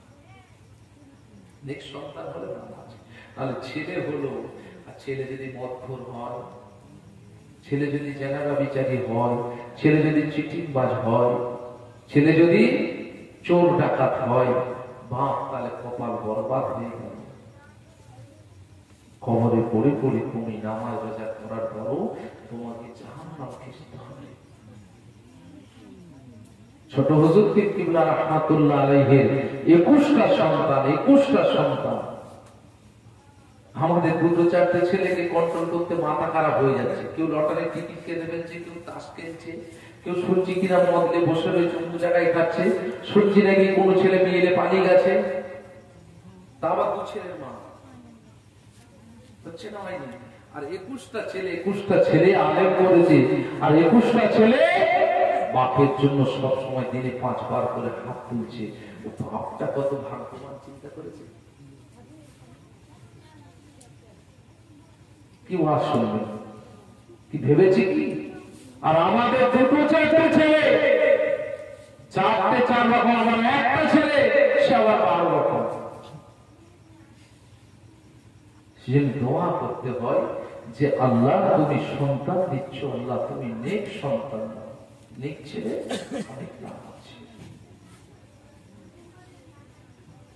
নেক সন্তান হলে ভালো আছে। তাহলে ছেলে হলো, আর ছেলে যদি মদখোর হয়, ছেলে যদি জেনাবা বিচারী হয়, ছেলে যদি চিটিংবাজ হয়, ছেলে যদি চোর ডাকাত হয়, বাপ তাহলে কপাল বরবাদ হয়ে গেল। কবরে পড়ে পড়ে তুমি নামাজ রোজা করার পরও তোমাকে জাহান্নাম খেতে হবে। ছোট হুজুর পীর কিবলা রাহমাতুল্লাহ আলাইহির একুশটা সন্তান, একুশটা সন্তান। আমাদের দুটো চারটে ছেলেকে কন্ট্রোল করতে মাথা খারাপ হয়ে যাচ্ছে। কেউ লটারি টিকিট কিনে ফেলছে, কেউ তাস কিনছে, কেউ সবজি কিনা মদলে বসে রয়েছে, অন্য জায়গায় খাচ্ছে। সবজি নাকি কোনো ছেলে মেয়ে পালিয়ে গেছে, তা আবার দু ছেলের মা হচ্ছে না, হয়নি। আর একুশটা ছেলে, একুশটা ছেলে আলেম করেছে, আর একুশটা ছেলে বাপের জন্য সব সময় দিনে পাঁচবার করে হাত তুলছে। বাপটা কত ভাগ্যবান চিন্তা করেছে। কি ওয়াজ শুনবে, কি ভেবেছে কি? আর আমাদের দুটো চারটে ছেলে, চারটে চার রকম, আমার একটা ছেলে সে আবার বারো রকম। দোয়া করতে হয় যে আল্লাহ তুমি সন্তান দিচ্ছ, আল্লাহ তুমি নেক সন্তান, নেক ছেলে অনেক লাভ আছে।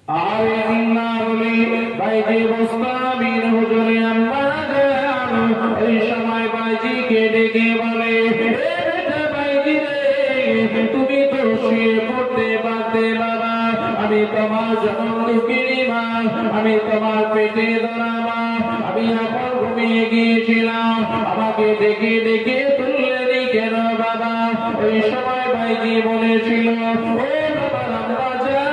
আরে আল্লাহর বাইজি মুস্তামিন হুজুরে আম্মা জান এই সময় বাইজিকে ডেকে বলে, বাইজি রে তুমি তো শুয়ে পড়তে পারতে বাবা, আমি তোমার জনম দুঃখিনী মা, আমি তোমার পেটে ধরা মা, আমি এখন ঘুমিয়ে গিয়েছিলাম, আমাকে ডেকে ডেকে তুললেনি কেন বাবা? ওই সময় বাইজি বলেছিল, ও বাবা আম্মা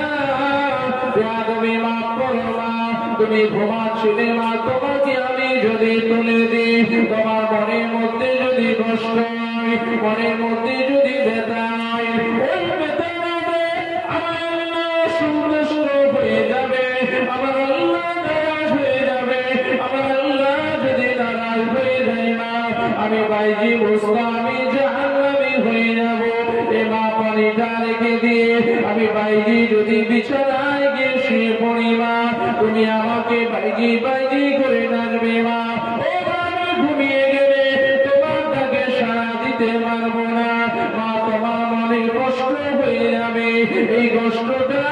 জান তুমি মাফ করো মা, তুমি ঘুমাচ্ছিলে মা, তোমাকে আমি যদি তুলে দিই তোমার মনের মধ্যে যদি কষ্ট হয়, মনের মধ্যে যদি ব্যথা হয়, ওই ব্যথা আমার আল্লাহ সন্তুষ্ট হয়ে যাবে, আমার আল্লাহ নারাজ হয়ে যাবে, আমার আল্লাহ যদি নারাজ হয়ে যায় মা আমি বাইজি মুস্তামি জাহান্নামী হয়ে যাব। এ মা পানিটা রেখে দিয়ে আমি বাইজি যদি বিছানায় গিয়ে শুয়ে পড়ি মা, তুমি আমাকে বাইজি বাইজি করে ডাকবে মা, ও আমি ঘুমিয়ে গেলে তোমার ডাকে সাড়া দিতে পারবো না মা, তোমার মনে কষ্ট হয়ে যাবে, এই কষ্টটা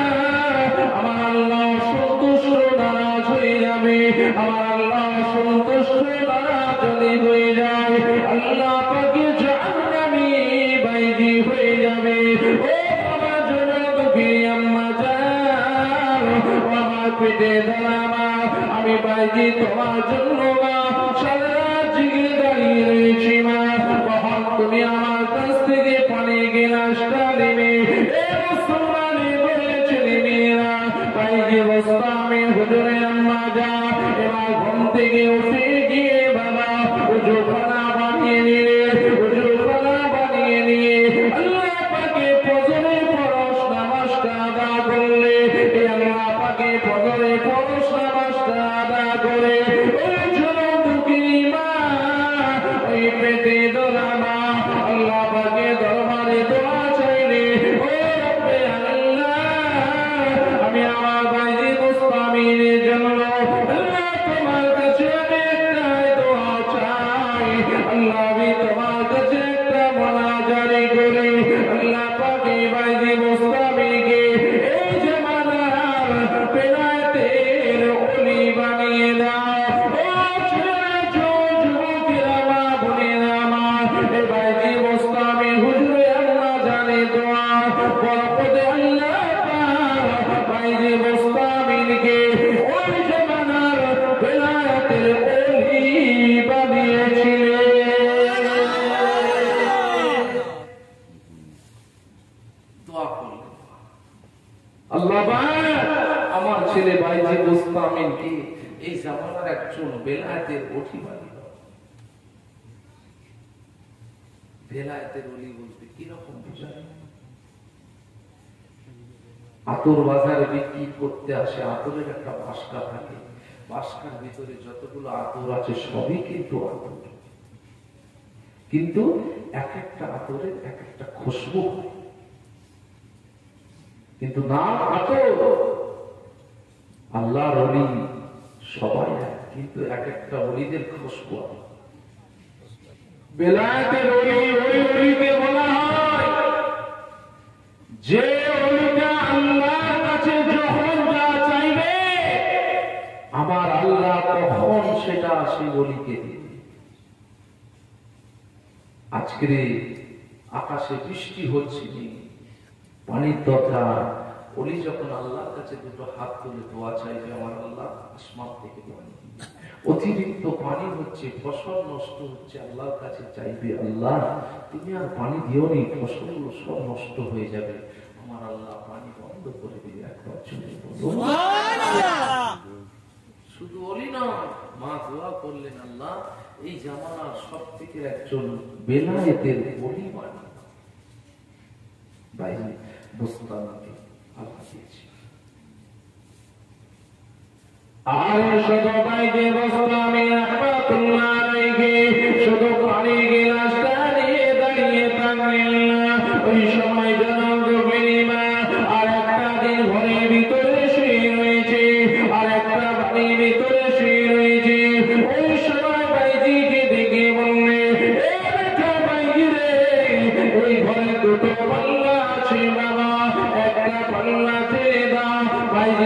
আমার আল্লাহ সন্তুষ্ট নারাজ হয়ে যাবে, আমার আল্লাহ সন্তুষ্ট নারাজ যদি হয়ে যায় আল্লাহ পাকে জাহান্নামী বাইজি হয়ে যাবে। ও আমার জন্য দুঃখী আম্মা জান, আমার পেটে ধরা মা, আমি বাইজি তোমার জন্য মা সারা রাত জেগে দাঁড়িয়ে রয়েছি মা, কখন তুমি আমার কাছ থেকে পানি গিলাসটা নেবে, এ মুসলমানি বলে ছেলে মেয়েরা বাইজি মুস্তামি হুজুরে আম্মা জান এবার ঘুম থেকে উঠে গিয়ে বাবা উজুখানা বানিয়ে নিয়ে উজুখানা বানিয়ে নিয়ে আল্লাহ পাকে ফজরে ফরজ নামাজটা আদা করলে, আল্লাহ পাকে ফজরে ফরজ নামাজটা আদা করে ওই ছোট দুঃখী মা, ওই পেটে ধরা মা আল্লাহ পাকে দরবারে দোয়া চাইলে, ও রব্বে আল্লাহ আমি আমার বাইজি মুস্তামির জন্য আল্লাহ তোমার কাছে আমি একটাই দোয়া চাই, আল্লাহ আমি তোমার কাছে একটা মোনাজারি করি, আল্লাহ পাকে বাইজি মুস্তামিকে এই জামানার বেলায়েতের ওলি বানিয়ে দাও। ও ছেলে যুবকেরা মা বোনেরা মা, এ বাইজি মুস্তামি হুজুরে আম্মা জানে দোয়া বরকতে আল্লাহ পাক বাইজি মুস্তামিকে ওই জামানার বেলায়েতের ওলি বানিয়েছিলেন। দোয়া করলেন, আল্লাহ আমার ছেলে বাইজি মুস্তামিনকে এই জামানার একজন বেলায়েতের ওলি বানিয়ে দাও। বেলায়েতের ওলি বলতে কিরকম বুঝায়? আতর বাজারে বিক্রি করতে আসে, আতরের একটা বাস্কা থাকে, বাস্কার ভিতরে যতগুলো আতর আছে সবই কিন্তু আতর, কিন্তু এক একটা আতরের এক একটা খুশবু, কিন্তু নাম আতর। আল্লাহর ওলি সবাই এক, কিন্তু এক একটা ওলিদের খুশবু আলাদা। বেলায়েতের ওলি ওই ওলিকে বলা হয় যে ওলিটা আল্লাহর কাছে যখন যা চাইবে আমার আল্লাহ তখন সেটা সেই ওলিকে দিবে। আজকের আকাশে বৃষ্টি হচ্ছে, পানির দরকার, ওলি যখন আল্লাহর কাছে দুটো হাত তুলে দোয়া চাইবে আমার আল্লাহ আসমান থেকে পানি, অতিরিক্ত পানি হচ্ছে, ফসল নষ্ট হচ্ছে, আল্লাহর কাছে চাইবে আল্লাহ তুমি আর পানি দিওনি, ফসলগুলো সব নষ্ট হয়ে যাবে, আমার আল্লাহ পানি বন্ধ করে দিবে। একবার চলে শুধু ওলি নয়, মা দোয়া করলেন আল্লাহ এই জামানার সব থেকে একজন বেলায়েতের ওলি বানিয়ে দাও। বাইজি মুস্তামিকে আল্লাহ দিয়েছে। আর শুধু বাইজি মুস্তামি রাহমাতুল্লাহ আলাইহি শুধু পানি গিলাসটা নিয়ে দাঁড়িয়ে থাকলেন না, ওই সময় জনম গরিমা আর একটা দিন ঘরের ভিতরে শুয়ে রয়েছে, আর একটা বাড়ির ভিতরে শুয়ে রয়েছে। ওই সময় বাইজিকে দেখে বললে, এ বেটা বাইজি রে, ওই ঘরে দুটো পাল্লা আছে বাবা, একটা পাল্লা ছেড়ে দাও। বাইজি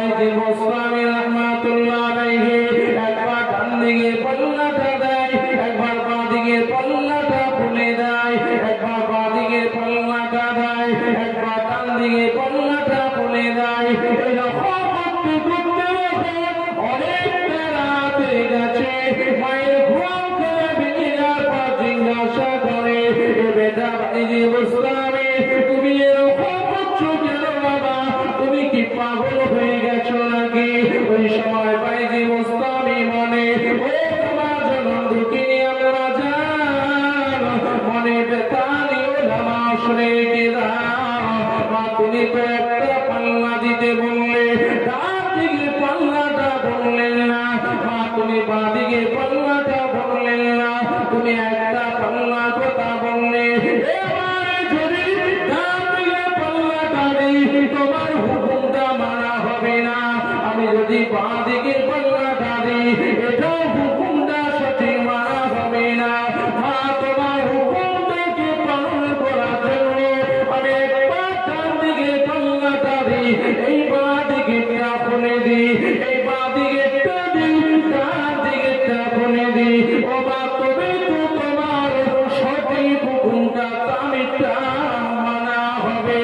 বাইজি মুস্তামি রাহমাতুল্লাহ আলাইহি একবার ডান দিকে পাল্লাটা দেয়, একবার বাঁ দিকে পাল্লাটা খুলে দেয়, একবার বাঁ দিকে পাল্লাটা দেয়, একবার ডান দিকে পাল্লাটা খুলে দেয়। এরকম করতে করতে অনেকটা রাত হয়ে গেছে। মায়ের ঘুম থেকে ভেঙে যাওয়ার পর জিজ্ঞাসা করে, বেটা বাইজি মুস্তামি তুমি এরকম করছো কেন বাবা? তুমি কি পাগল হয়ে গেছো নাকি? ওই সময় বাইজি মুস্তামি মনে ও তোমার জনম দুঃখিনী আমরা যান মনে বেতানি ওলামা শুনে কে মা তুমি তো একটা পাল্লা দিতে বললে, ডান দিকে পাল্লাটা বললেন না, মা তুমি বাঁ দিকে পাল্লাটা বললেন না, তুমি একটা পাল্লা কথা বললে। এবারে যদি ডান দিকে পাল্লাটা দিই তোমার হুকুমটা মানা হবে না, আমি যদি বাঁ দিকে পাল্লাটা দিই এটাও হুকুমটা সঠিক মানা হবে না। মা তোমার হুকুমটাকে পালন করার জন্য আমি একবার ডান দিকে পাল্লাটা দিই, এই বাঁ দিকেটা খুলে দিই, এই বাঁ দিকেটা দিই, ডান দিকেটা খুলে দিই। ও মা তবে তো তোমার সঠিক হুকুমটা তামিটা মানা হবে।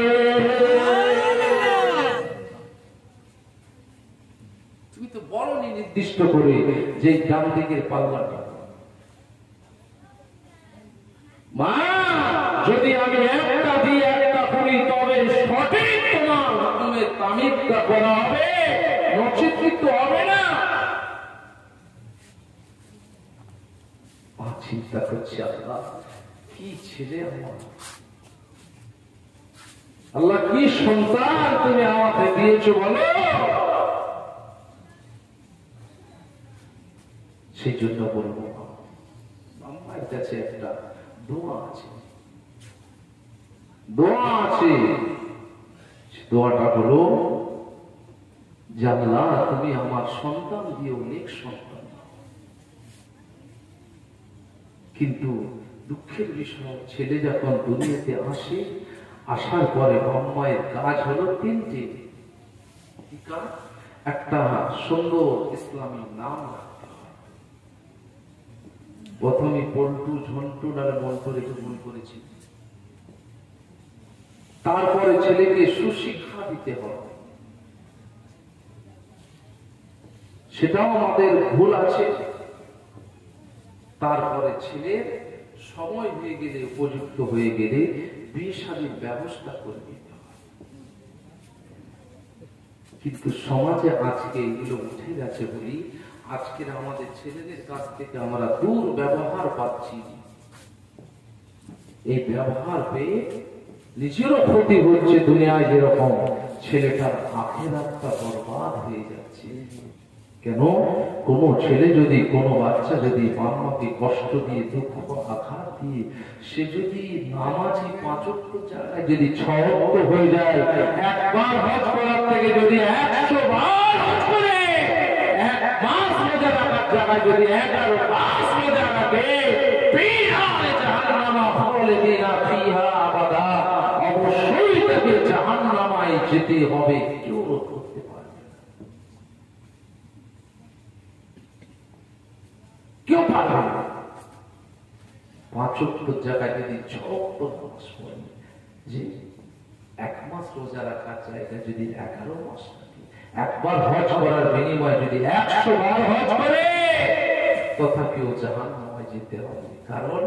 তুমি তো বলনি নির্দিষ্ট করে যে ডান দিকের পাল্লাটা। মা যদি আমি একটা দিয়ে একটা করি তবে সঠিক তোমার হুকুমের তামিদটা করা হবে, নচিত কিন্তু হবে না। মা চিন্তা করছে আল্লাহ কি ছেলে আমার, আল্লাহ কি সন্তান তুমি আমাকে দিয়েছো বলো। সেই জন্য বলবো আমার কাছে একটা দোয়া আছে, দোয়া আছে। দোয়াটা হলো যে আল্লাহ তুমি আমার সন্তান দিও অনেক সন্তান, কিন্তু দুঃখের বিষয় ছেলে যখন দুনিয়াতে আসে, আসার পরে মায়ের কাজ হলো তিনটি। একটা সুন্দর ইসলামী নাম রাখতে হয়। প্রথমে পল্টু ঝন্টু নামে মন্ত্র রেখে ভুল করেছি, তারপরে ছেলেকে সুশিক্ষা দিতে হবে, সেটাও আমাদের ভুল আছে। তারপরে ছেলের সময় হয়ে গেলে, উপযুক্ত হয়ে গেলে বিয়ে শাদীর ব্যবস্থা করে দিতে হবে। কিন্তু সমাজে আজকে এগুলো উঠে গেছে বলি আজকের আমাদের ছেলেদের কাছ থেকে আমরা দূর ব্যবহার পাচ্ছি। এই ব্যবহার পেয়ে নিজেরও ক্ষতি হচ্ছে, দুনিয়ায় যেরকম ছেলেটার আখিরাতটা বরবাদ হয়ে যাচ্ছে। কেন? কোন ছেলে যদি, কোন বাচ্চা যদি মাকে কষ্ট দিয়ে, দুঃখ আঘাত দিয়ে সে যদি নামাজি পাঁচ ওয়াক্ত জায়গায় যদি ছয় ওয়াক্ত হয়ে যায়, একবার হজ করার থেকে যদি একশো বার হজ করে, এক মাস রোজা রাখার জায়গায় যদি এগারো মাস রোজা রাখে, অবশ্যই তাকে জাহান্নামায় যেতে হবে, কেউ রোধ করতে পারবে না, কেউ পারবে না। পাঁচ ওয়াক্ত জায়গায় যদি ছ ওয়াক্ত নামাজ পড়ে, যে এক মাস রোজা রাখার জায়গায় যদি এগারো মাস থাকে, একবার হজ করার বিনিময়ে যদি একশো বার হজ করে, তথাপিও জাহান্নামায় যেতে হবে। কারণ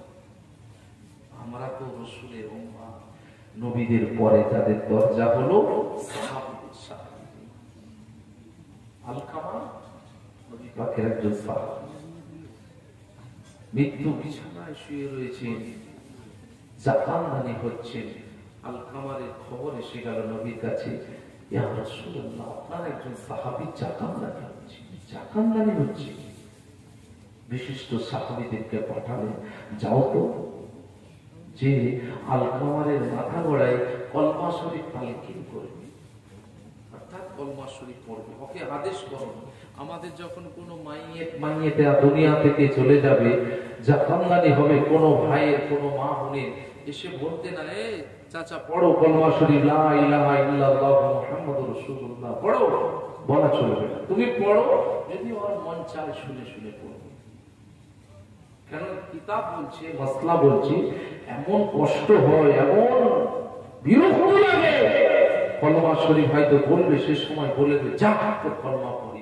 আমরা তো রাসূলের উম্মাহ, নবীদের পরে তাদের দরজা হলো সাহাবীদের সাথে। আলকামা নবী পাকের একজন সাহাবী, মৃত্যু বিছানায় শুয়ে রয়েছেন, জাকাতদানি হচ্ছেন। আলকামারের খবর এসে গেল নবীর কাছে, ইয়া রাসূলুল্লাহ, আপনার একজন সাহাবী জাকাতদানি হচ্ছে, জাকাতদানি হচ্ছে। বিশিষ্ট সাহাবীদেরকে পাঠালেন, যাও তো, যে আলকামারের মাথা গোড়ায় কলমা শরীফ তালকিন করবে, অর্থাৎ কলমা শরীফ পড়বে, ওকে আদেশ করো। আমাদের যখন কোনো মাইয়েত মাইয়েতে দুনিয়া থেকে চলে যাবে, জাকাতদানি হবে, কোনো ভাইয়ের কোনো মা বোনের এসে বলতে না, এ চাচা পড়ো কলমা শরীফ লা ইলাহা ইল্লাল্লাহু মুহাম্মাদুর রাসূলুল্লাহ পড়ো, বলা চলবে না। তুমি পড়ো, যদি ওর মন চায় শুনে শুনে পড়ো। কেন কিতাব বলছে, মাসলা বলছে, এমন কষ্ট হয়, এমন বিরক্ত লাগে, কলমা শরীফ হয়তো বলবে, সে সময় বলে দেবে যা তোর কলমা পড়ি,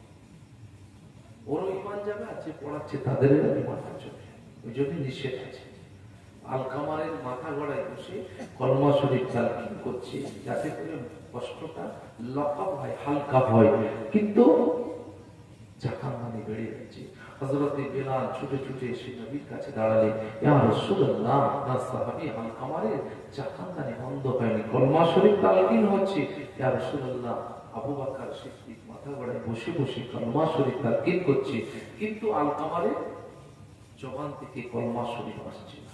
ওর ইমান যাবে, আছে পড়াচ্ছে তাদের ইমান যাবে। ওই জন্য নিষেধ আছে। আলকামারের মাথা গড়ায় বসে কলমা শরীফ তালকিন করছে, যাতে করে কষ্টটা লকাব হয়, হালকা হয়, কিন্তু জাকান্নানি বেড়ে যাচ্ছে। হযরতে বেলাল ছুটে ছুটে এসে নবীর কাছে দাঁড়ালে, ইয়া রাসূলুল্লাহ, না সাহাবী আলকামারের জাকান্নানি বন্ধ হয়নি, কলমা শরীফ তালকিন হচ্ছে। ইয়া রাসূলুল্লাহ, আবু বকর সিদ্দিক মাথা গড়ায় বসে বসে কলমা শরীফ তালকিন করছে, কিন্তু আলকামারের জবান থেকে কলমা শরীফ আসছে না।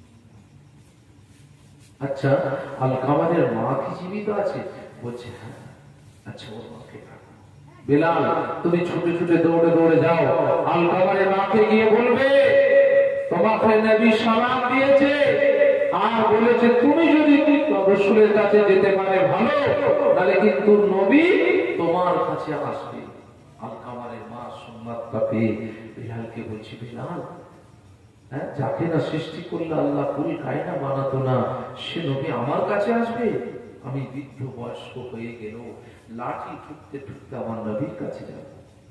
আচ্ছা, আলকামারের মা কি জীবিত আছে? বলছে হ্যাঁ। আচ্ছা, ওর মাকে ডাকো। বেলাল, তুমি ছুটে ছুটে দৌড়ে দৌড়ে যাও, আলকামারের মাকে গিয়ে বলবে তোমাকে নবী সালাম দিয়েছে, আর বলেছে তুমি যদি রাসূলের কাছে যেতে পারে ভালো, তাহলে কিন্তু নবী তোমার কাছে আসবে। আলকামারের মা সুন্নাতটা পেয়ে বেলালকে বলছে, বেলাল, হ্যাঁ, যাকে না সৃষ্টি করলে আল্লাহ কুল কায়না বানাতো না, সে নবী আমার কাছে আসবে? আমি বৃদ্ধ বয়স্ক হয়ে গেল, লাঠি ঠুকতে ঠুকতে আমার নবীর কাছে যাব।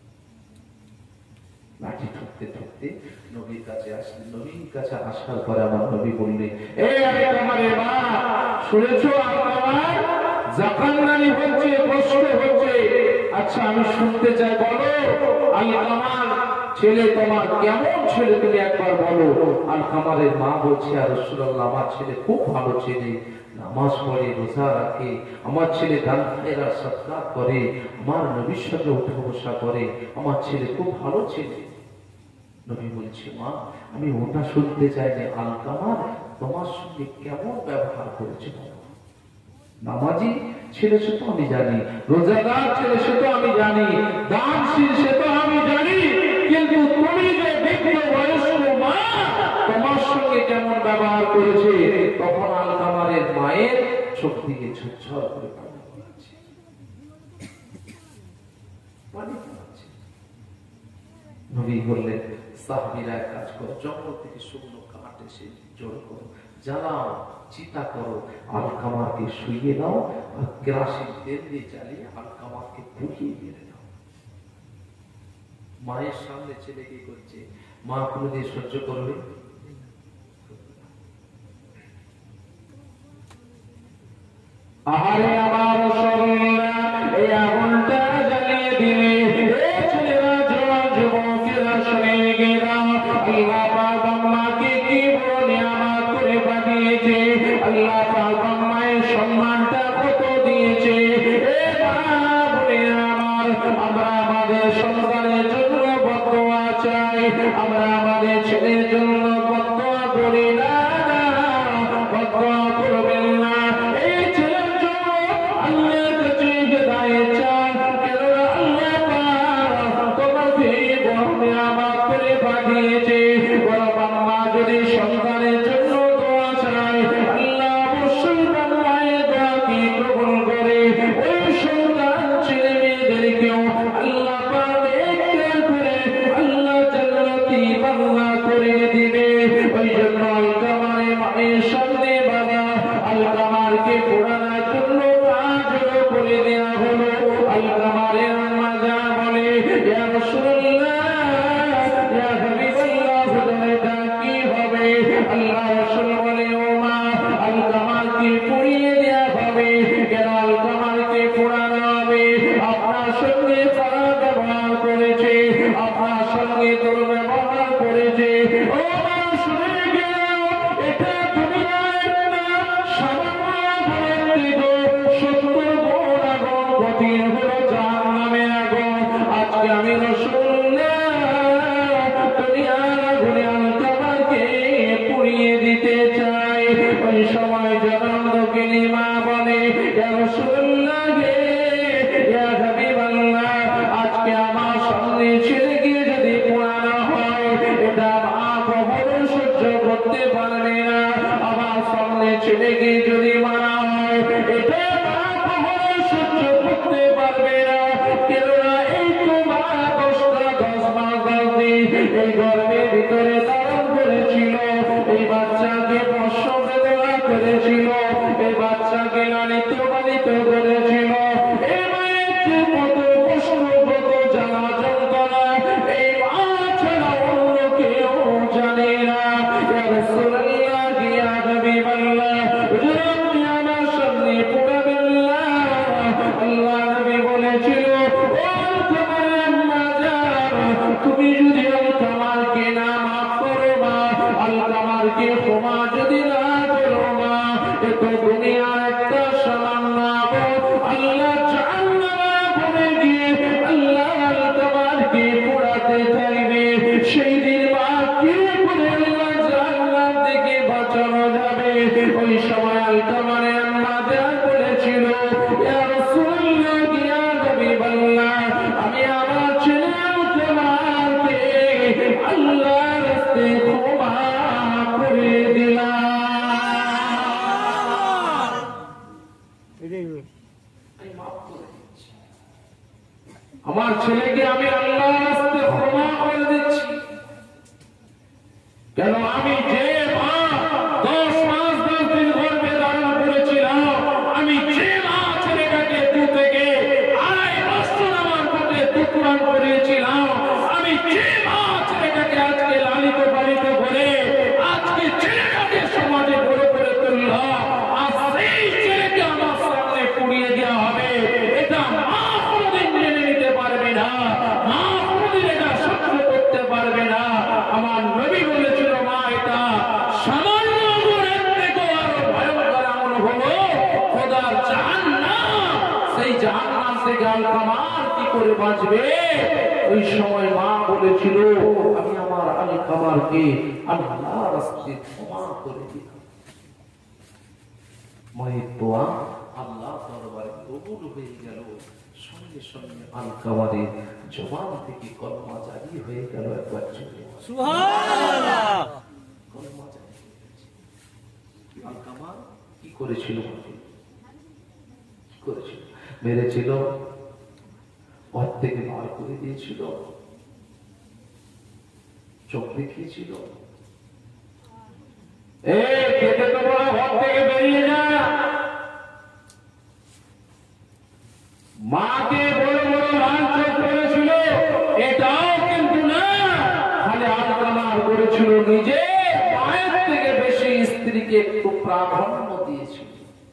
লাঠি ঠুকতে ঠুকতে নবীর কাছে আসলে, নবীর কাছে আসার পরে আমার নবী বললেন, এই আলকামারের মা, শুনেছো আলকামার জাকান্নানি হচ্ছে, কষ্ট হচ্ছে। আচ্ছা, আমি শুনতে চাই, বলো আলকামার ছেলে তোমার কেমন ছেলে, তুমি একবার বলো। আলকামারের মা বলছে, আর রাসূলুল্লাহ, আমার ছেলে খুব ভালো ছেলে, নামাজ পড়ে, রোজা রাখে, আমার ছেলে দান খেয়রাত সাদকাত করে, আমার নবীর সাথে উঠা বসা করে, আমার ছেলে খুব ভালো ছেলে। নবী বলছে, মা, আমি ওটা শুনতে চাই না, আলকামার তোমার সঙ্গে কেমন ব্যবহার করেছে। নামাজি ছেলে সে তো আমি জানি, রোজাদার ছেলে সে তো আমি জানি, দানশীল সে তো আমি জানি, কিন্তু তুমি যে বৃদ্ধ বয়স্ক মা, তোমার সঙ্গে কেমন ব্যবহার করেছে। তখন আলকামারের মায়ের চোখ থেকে ঝরঝর করে পানি পড়ছে, পানি পড়ছে। নবী বললেন, সাহাবীরা এক কাজ করো, জঙ্গল থেকে শুকনো কাঠ এসে জড়ো করো, জ্বালাও, চিতা করো, আলকামারকে শুইয়ে দাও, আর কেরাসিন তেল দিয়ে জ্বালিয়ে আলকামারকে পুড়িয়ে মেরে দাও। মায়ের সামনে ছেলে কি করছে, মা কোনো দিয়ে সহ্য করবে? আহারে আমার সরলা, এই আগুনটা জ্বালিয়ে দিলে, এ ছেলেরা, জওয়ান যুবকেরা, শুনে গেলা, আল্লাহ পাক আম্মাকে কি বড় নিয়ামত করে বানিয়েছে, আল্লাহ পাক আম্মায়ের সম্মানটা কত দিয়েছে। এ মা বোনেরা আমার, আমরা আমাদের সন্তানের জন্য বদদোয়া চাই, আমরা আমাদের ছেলের জন্য বদদোয়া করি না, বদদোয়া করবেন না। এই ছেলের জন্য আল্লাহর কাছে হিদায়াত চান, কেননা আল্লাহ পাক তোমাকে বড় নিয়ামত করে পাঠিয়েছে। বড় বাবা যদি সন্তানের জন্য দোয়া চায়, আল্লাহ অবশ্যই বান্দার দোয়াকে কবুল করে। ওই সন্তান ছেলে মেয়েদেরকেও আল্লাহ পাক একবার করে আল্লাহ জান্নাতি বান্দা করে দিবে। ওই জন্য আলকামারের মায়ের সামনে বাবা আলকামারকে পোড়ানোর জন্য কাজও করে দেওয়া হলো। আলকামারের মা যা বলে, ইয়া রাসূলুল্লাহ, ইয়া হাবিবাল্লাহ, এটা কি হবে? আল্লাহ রাসূল বলে, ও মা, আলকামারকে পুড়িয়ে দেওয়া হবে। কেন আলকামারকে পোড়ানো হবে? আপনার সঙ্গে খারাপ ব্যবহার করেছে, আপনার সঙ্গে দুর্ব্যবহার করেছে। ও মা, শুনে গেল, এটা দুনিয়ার না, সামান্য সত্তর গুণ আগুন, কঠিন হলো জাহান্নামের আগুন। আজকে আমি রাসূলুল্লাহ দুনিয়ার আগুনে আলকামারকে পুড়িয়ে দিতে চাই। ওই সময় জনন্দকিনী মা বলে, ইয়া রাসূলুল্লাহ, ইয়া হাবিবাল্লাহ, আজকে আমার সামনে ছেলেকে যদি পোড়ানো বলেছিল, তুমি যদি আলকামারকে না মাফ করো মা, আলকামারকে ক্ষমা যদি না করো মা, এ তো দুনিয়ার একটা সামান্য আমল, আল্লাহ জাহান্নামে পড়ে গিয়ে আল্লাহ আলকামারকে পোড়াতে থাকবে। সেই দিন মা কি করে আল্লাহ জাহান্নাম থেকে বাঁচানো যাবে? ওই সময় আলকামারের আম্মা জান বলেছিল, ইয়া রাসূলুল্লাহ, ইয়া হাবিবাল্লাহ, আমি আমার ছেলে আলকামারকে আল্লাহর রাস্তে ক্ষমা করে দিলাম। আমার ছেলেকে আমি আল্লাহর রাস্তে ক্ষমা করে দিচ্ছি। কেন? আমি যে মা দশ মাস দশ দিন গর্ভে ধারণ করেছিলাম, আমি যে মা ছেলেটাকে দু থেকে আড়াই বছর আমার বুকে দুধ পান করিয়েছিলাম, আমি যে মা ছেলেটাকে আজকে লালিত পালিত করে আজকে ছেলেটাকে সমাজে বড় করে তুললাম, আর সেই ছেলেকে আমার সামনে পুড়িয়ে দেওয়া হবে, এটা মা কোনোদিন মেনে নিতে পারবে না, মা কোনোদিন এটা সহ্য করতে পারবে না। আমার নবী বলেছিল, মা এটা সামান্য গুণের থেকেও আরো ভয়ঙ্কর আমল হলো খোদার জাহান্নাম। সেই জাহান্নাম থেকে আলকামার কি করে বাঁচবে? ওই সময় মা বলেছিল, আমি আমার আলকামারকে আল্লাহর রাস্তে ক্ষমা করে দিলাম। মায়ের দোয়া আল্লাহ দরবারে কবুল হয়ে গেল। সঙ্গে সঙ্গে আলকামারের জবান থেকে কলমা জারি হয়ে গেল। একবার চলে সুবহানাল্লাহ, কলমা জারি হয়ে গেছে। আলকামার কি করেছিল? কি করেছিল? মেরেছিল, ঘর থেকে বার করে দিয়েছিল, চোখ দেখিয়েছিল, এ খেতে তো বড়, ঘর থেকে বেরিয়ে যা। মাকে বড় বড় লাঞ্ছন করেছিল, এটাও কিন্তু না, খালি আলকামার করেছিল নিজে মায়ের থেকে বেশি স্ত্রীকে একটু প্রাধান্য দিয়েছিল।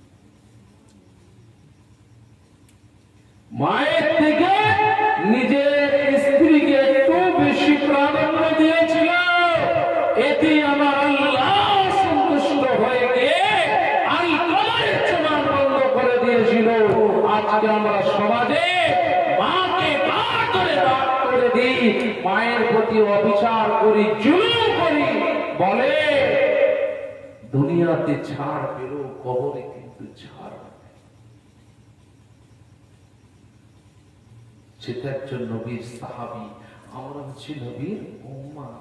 মায়ের থেকে নিজের স্ত্রীকে একটু বেশি প্রাধান্য দিয়েছিল। এতে আমার আল্লাহ সন্তুষ্ট হয়ে গিয়ে আলকামারের জবান বন্ধ করে দিয়েছিল। আজকে আমরা সমাজে মাকে বার করে বার করে দিই, মায়ের প্রতি অবিচার করি, জুলুম করি, বলে দুনিয়াতে ছাড় পেল, কবরে কিন্তু ছাড়। সেটা একজন নবীর সাহাবী, আমরা হচ্ছি নবীর উম্মাহ।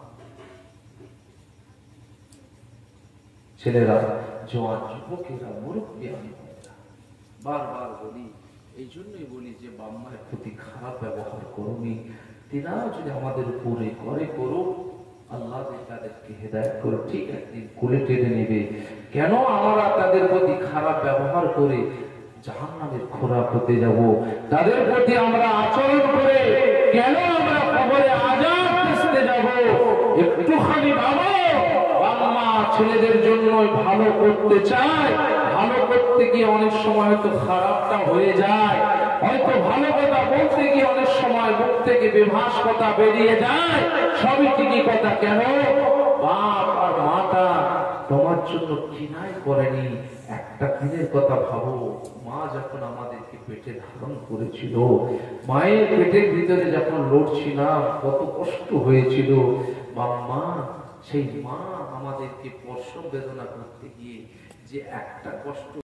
ছেলেরা, জওয়ান যুবকেরা, মুরব্বী, আমি বারবার বলি, এই জন্যই বলি যে বাম্মার প্রতি খারাপ ব্যবহার করুনি। তিনারা যদি আমাদের উপরে করে করুক, আল্লাহ তাদেরকে হেদায়েত করে ঠিক একদিন কোলে টেনে নেবে। কেন আমরা তাদের প্রতি খারাপ ব্যবহার করে জাহান্নামের খোরাক হতে যাব? তাদের প্রতি আমরা আচরণ করে কেন আমরা কবরে আযাব দেখতে যাব? একটুখানি ভাবো, বাবা ছেলেদের জন্য ভালো করতে চায়, ভালো করতে গিয়ে অনেক সময় হয়তো খারাপটা হয়ে যায়, হয়তো ভালো কথা বলতে গিয়ে অনেক সময় মুখ থেকে বেভাস কথা বেরিয়ে যায়, সবই ঠিকই কথা। কেন? বাপ আর মাতা তোমার জন্য কিনাই করেনি। একটা দিনের কথা ভাবো, মা যখন আমাদেরকে পেটে ধারণ করেছিল, মায়ের পেটের ভিতরে যখন লড়ছিলাম, কত কষ্ট হয়েছিল। মা, সেই মা আমাদেরকে প্রসব বেদনা করতে গিয়ে যে একটা কষ্ট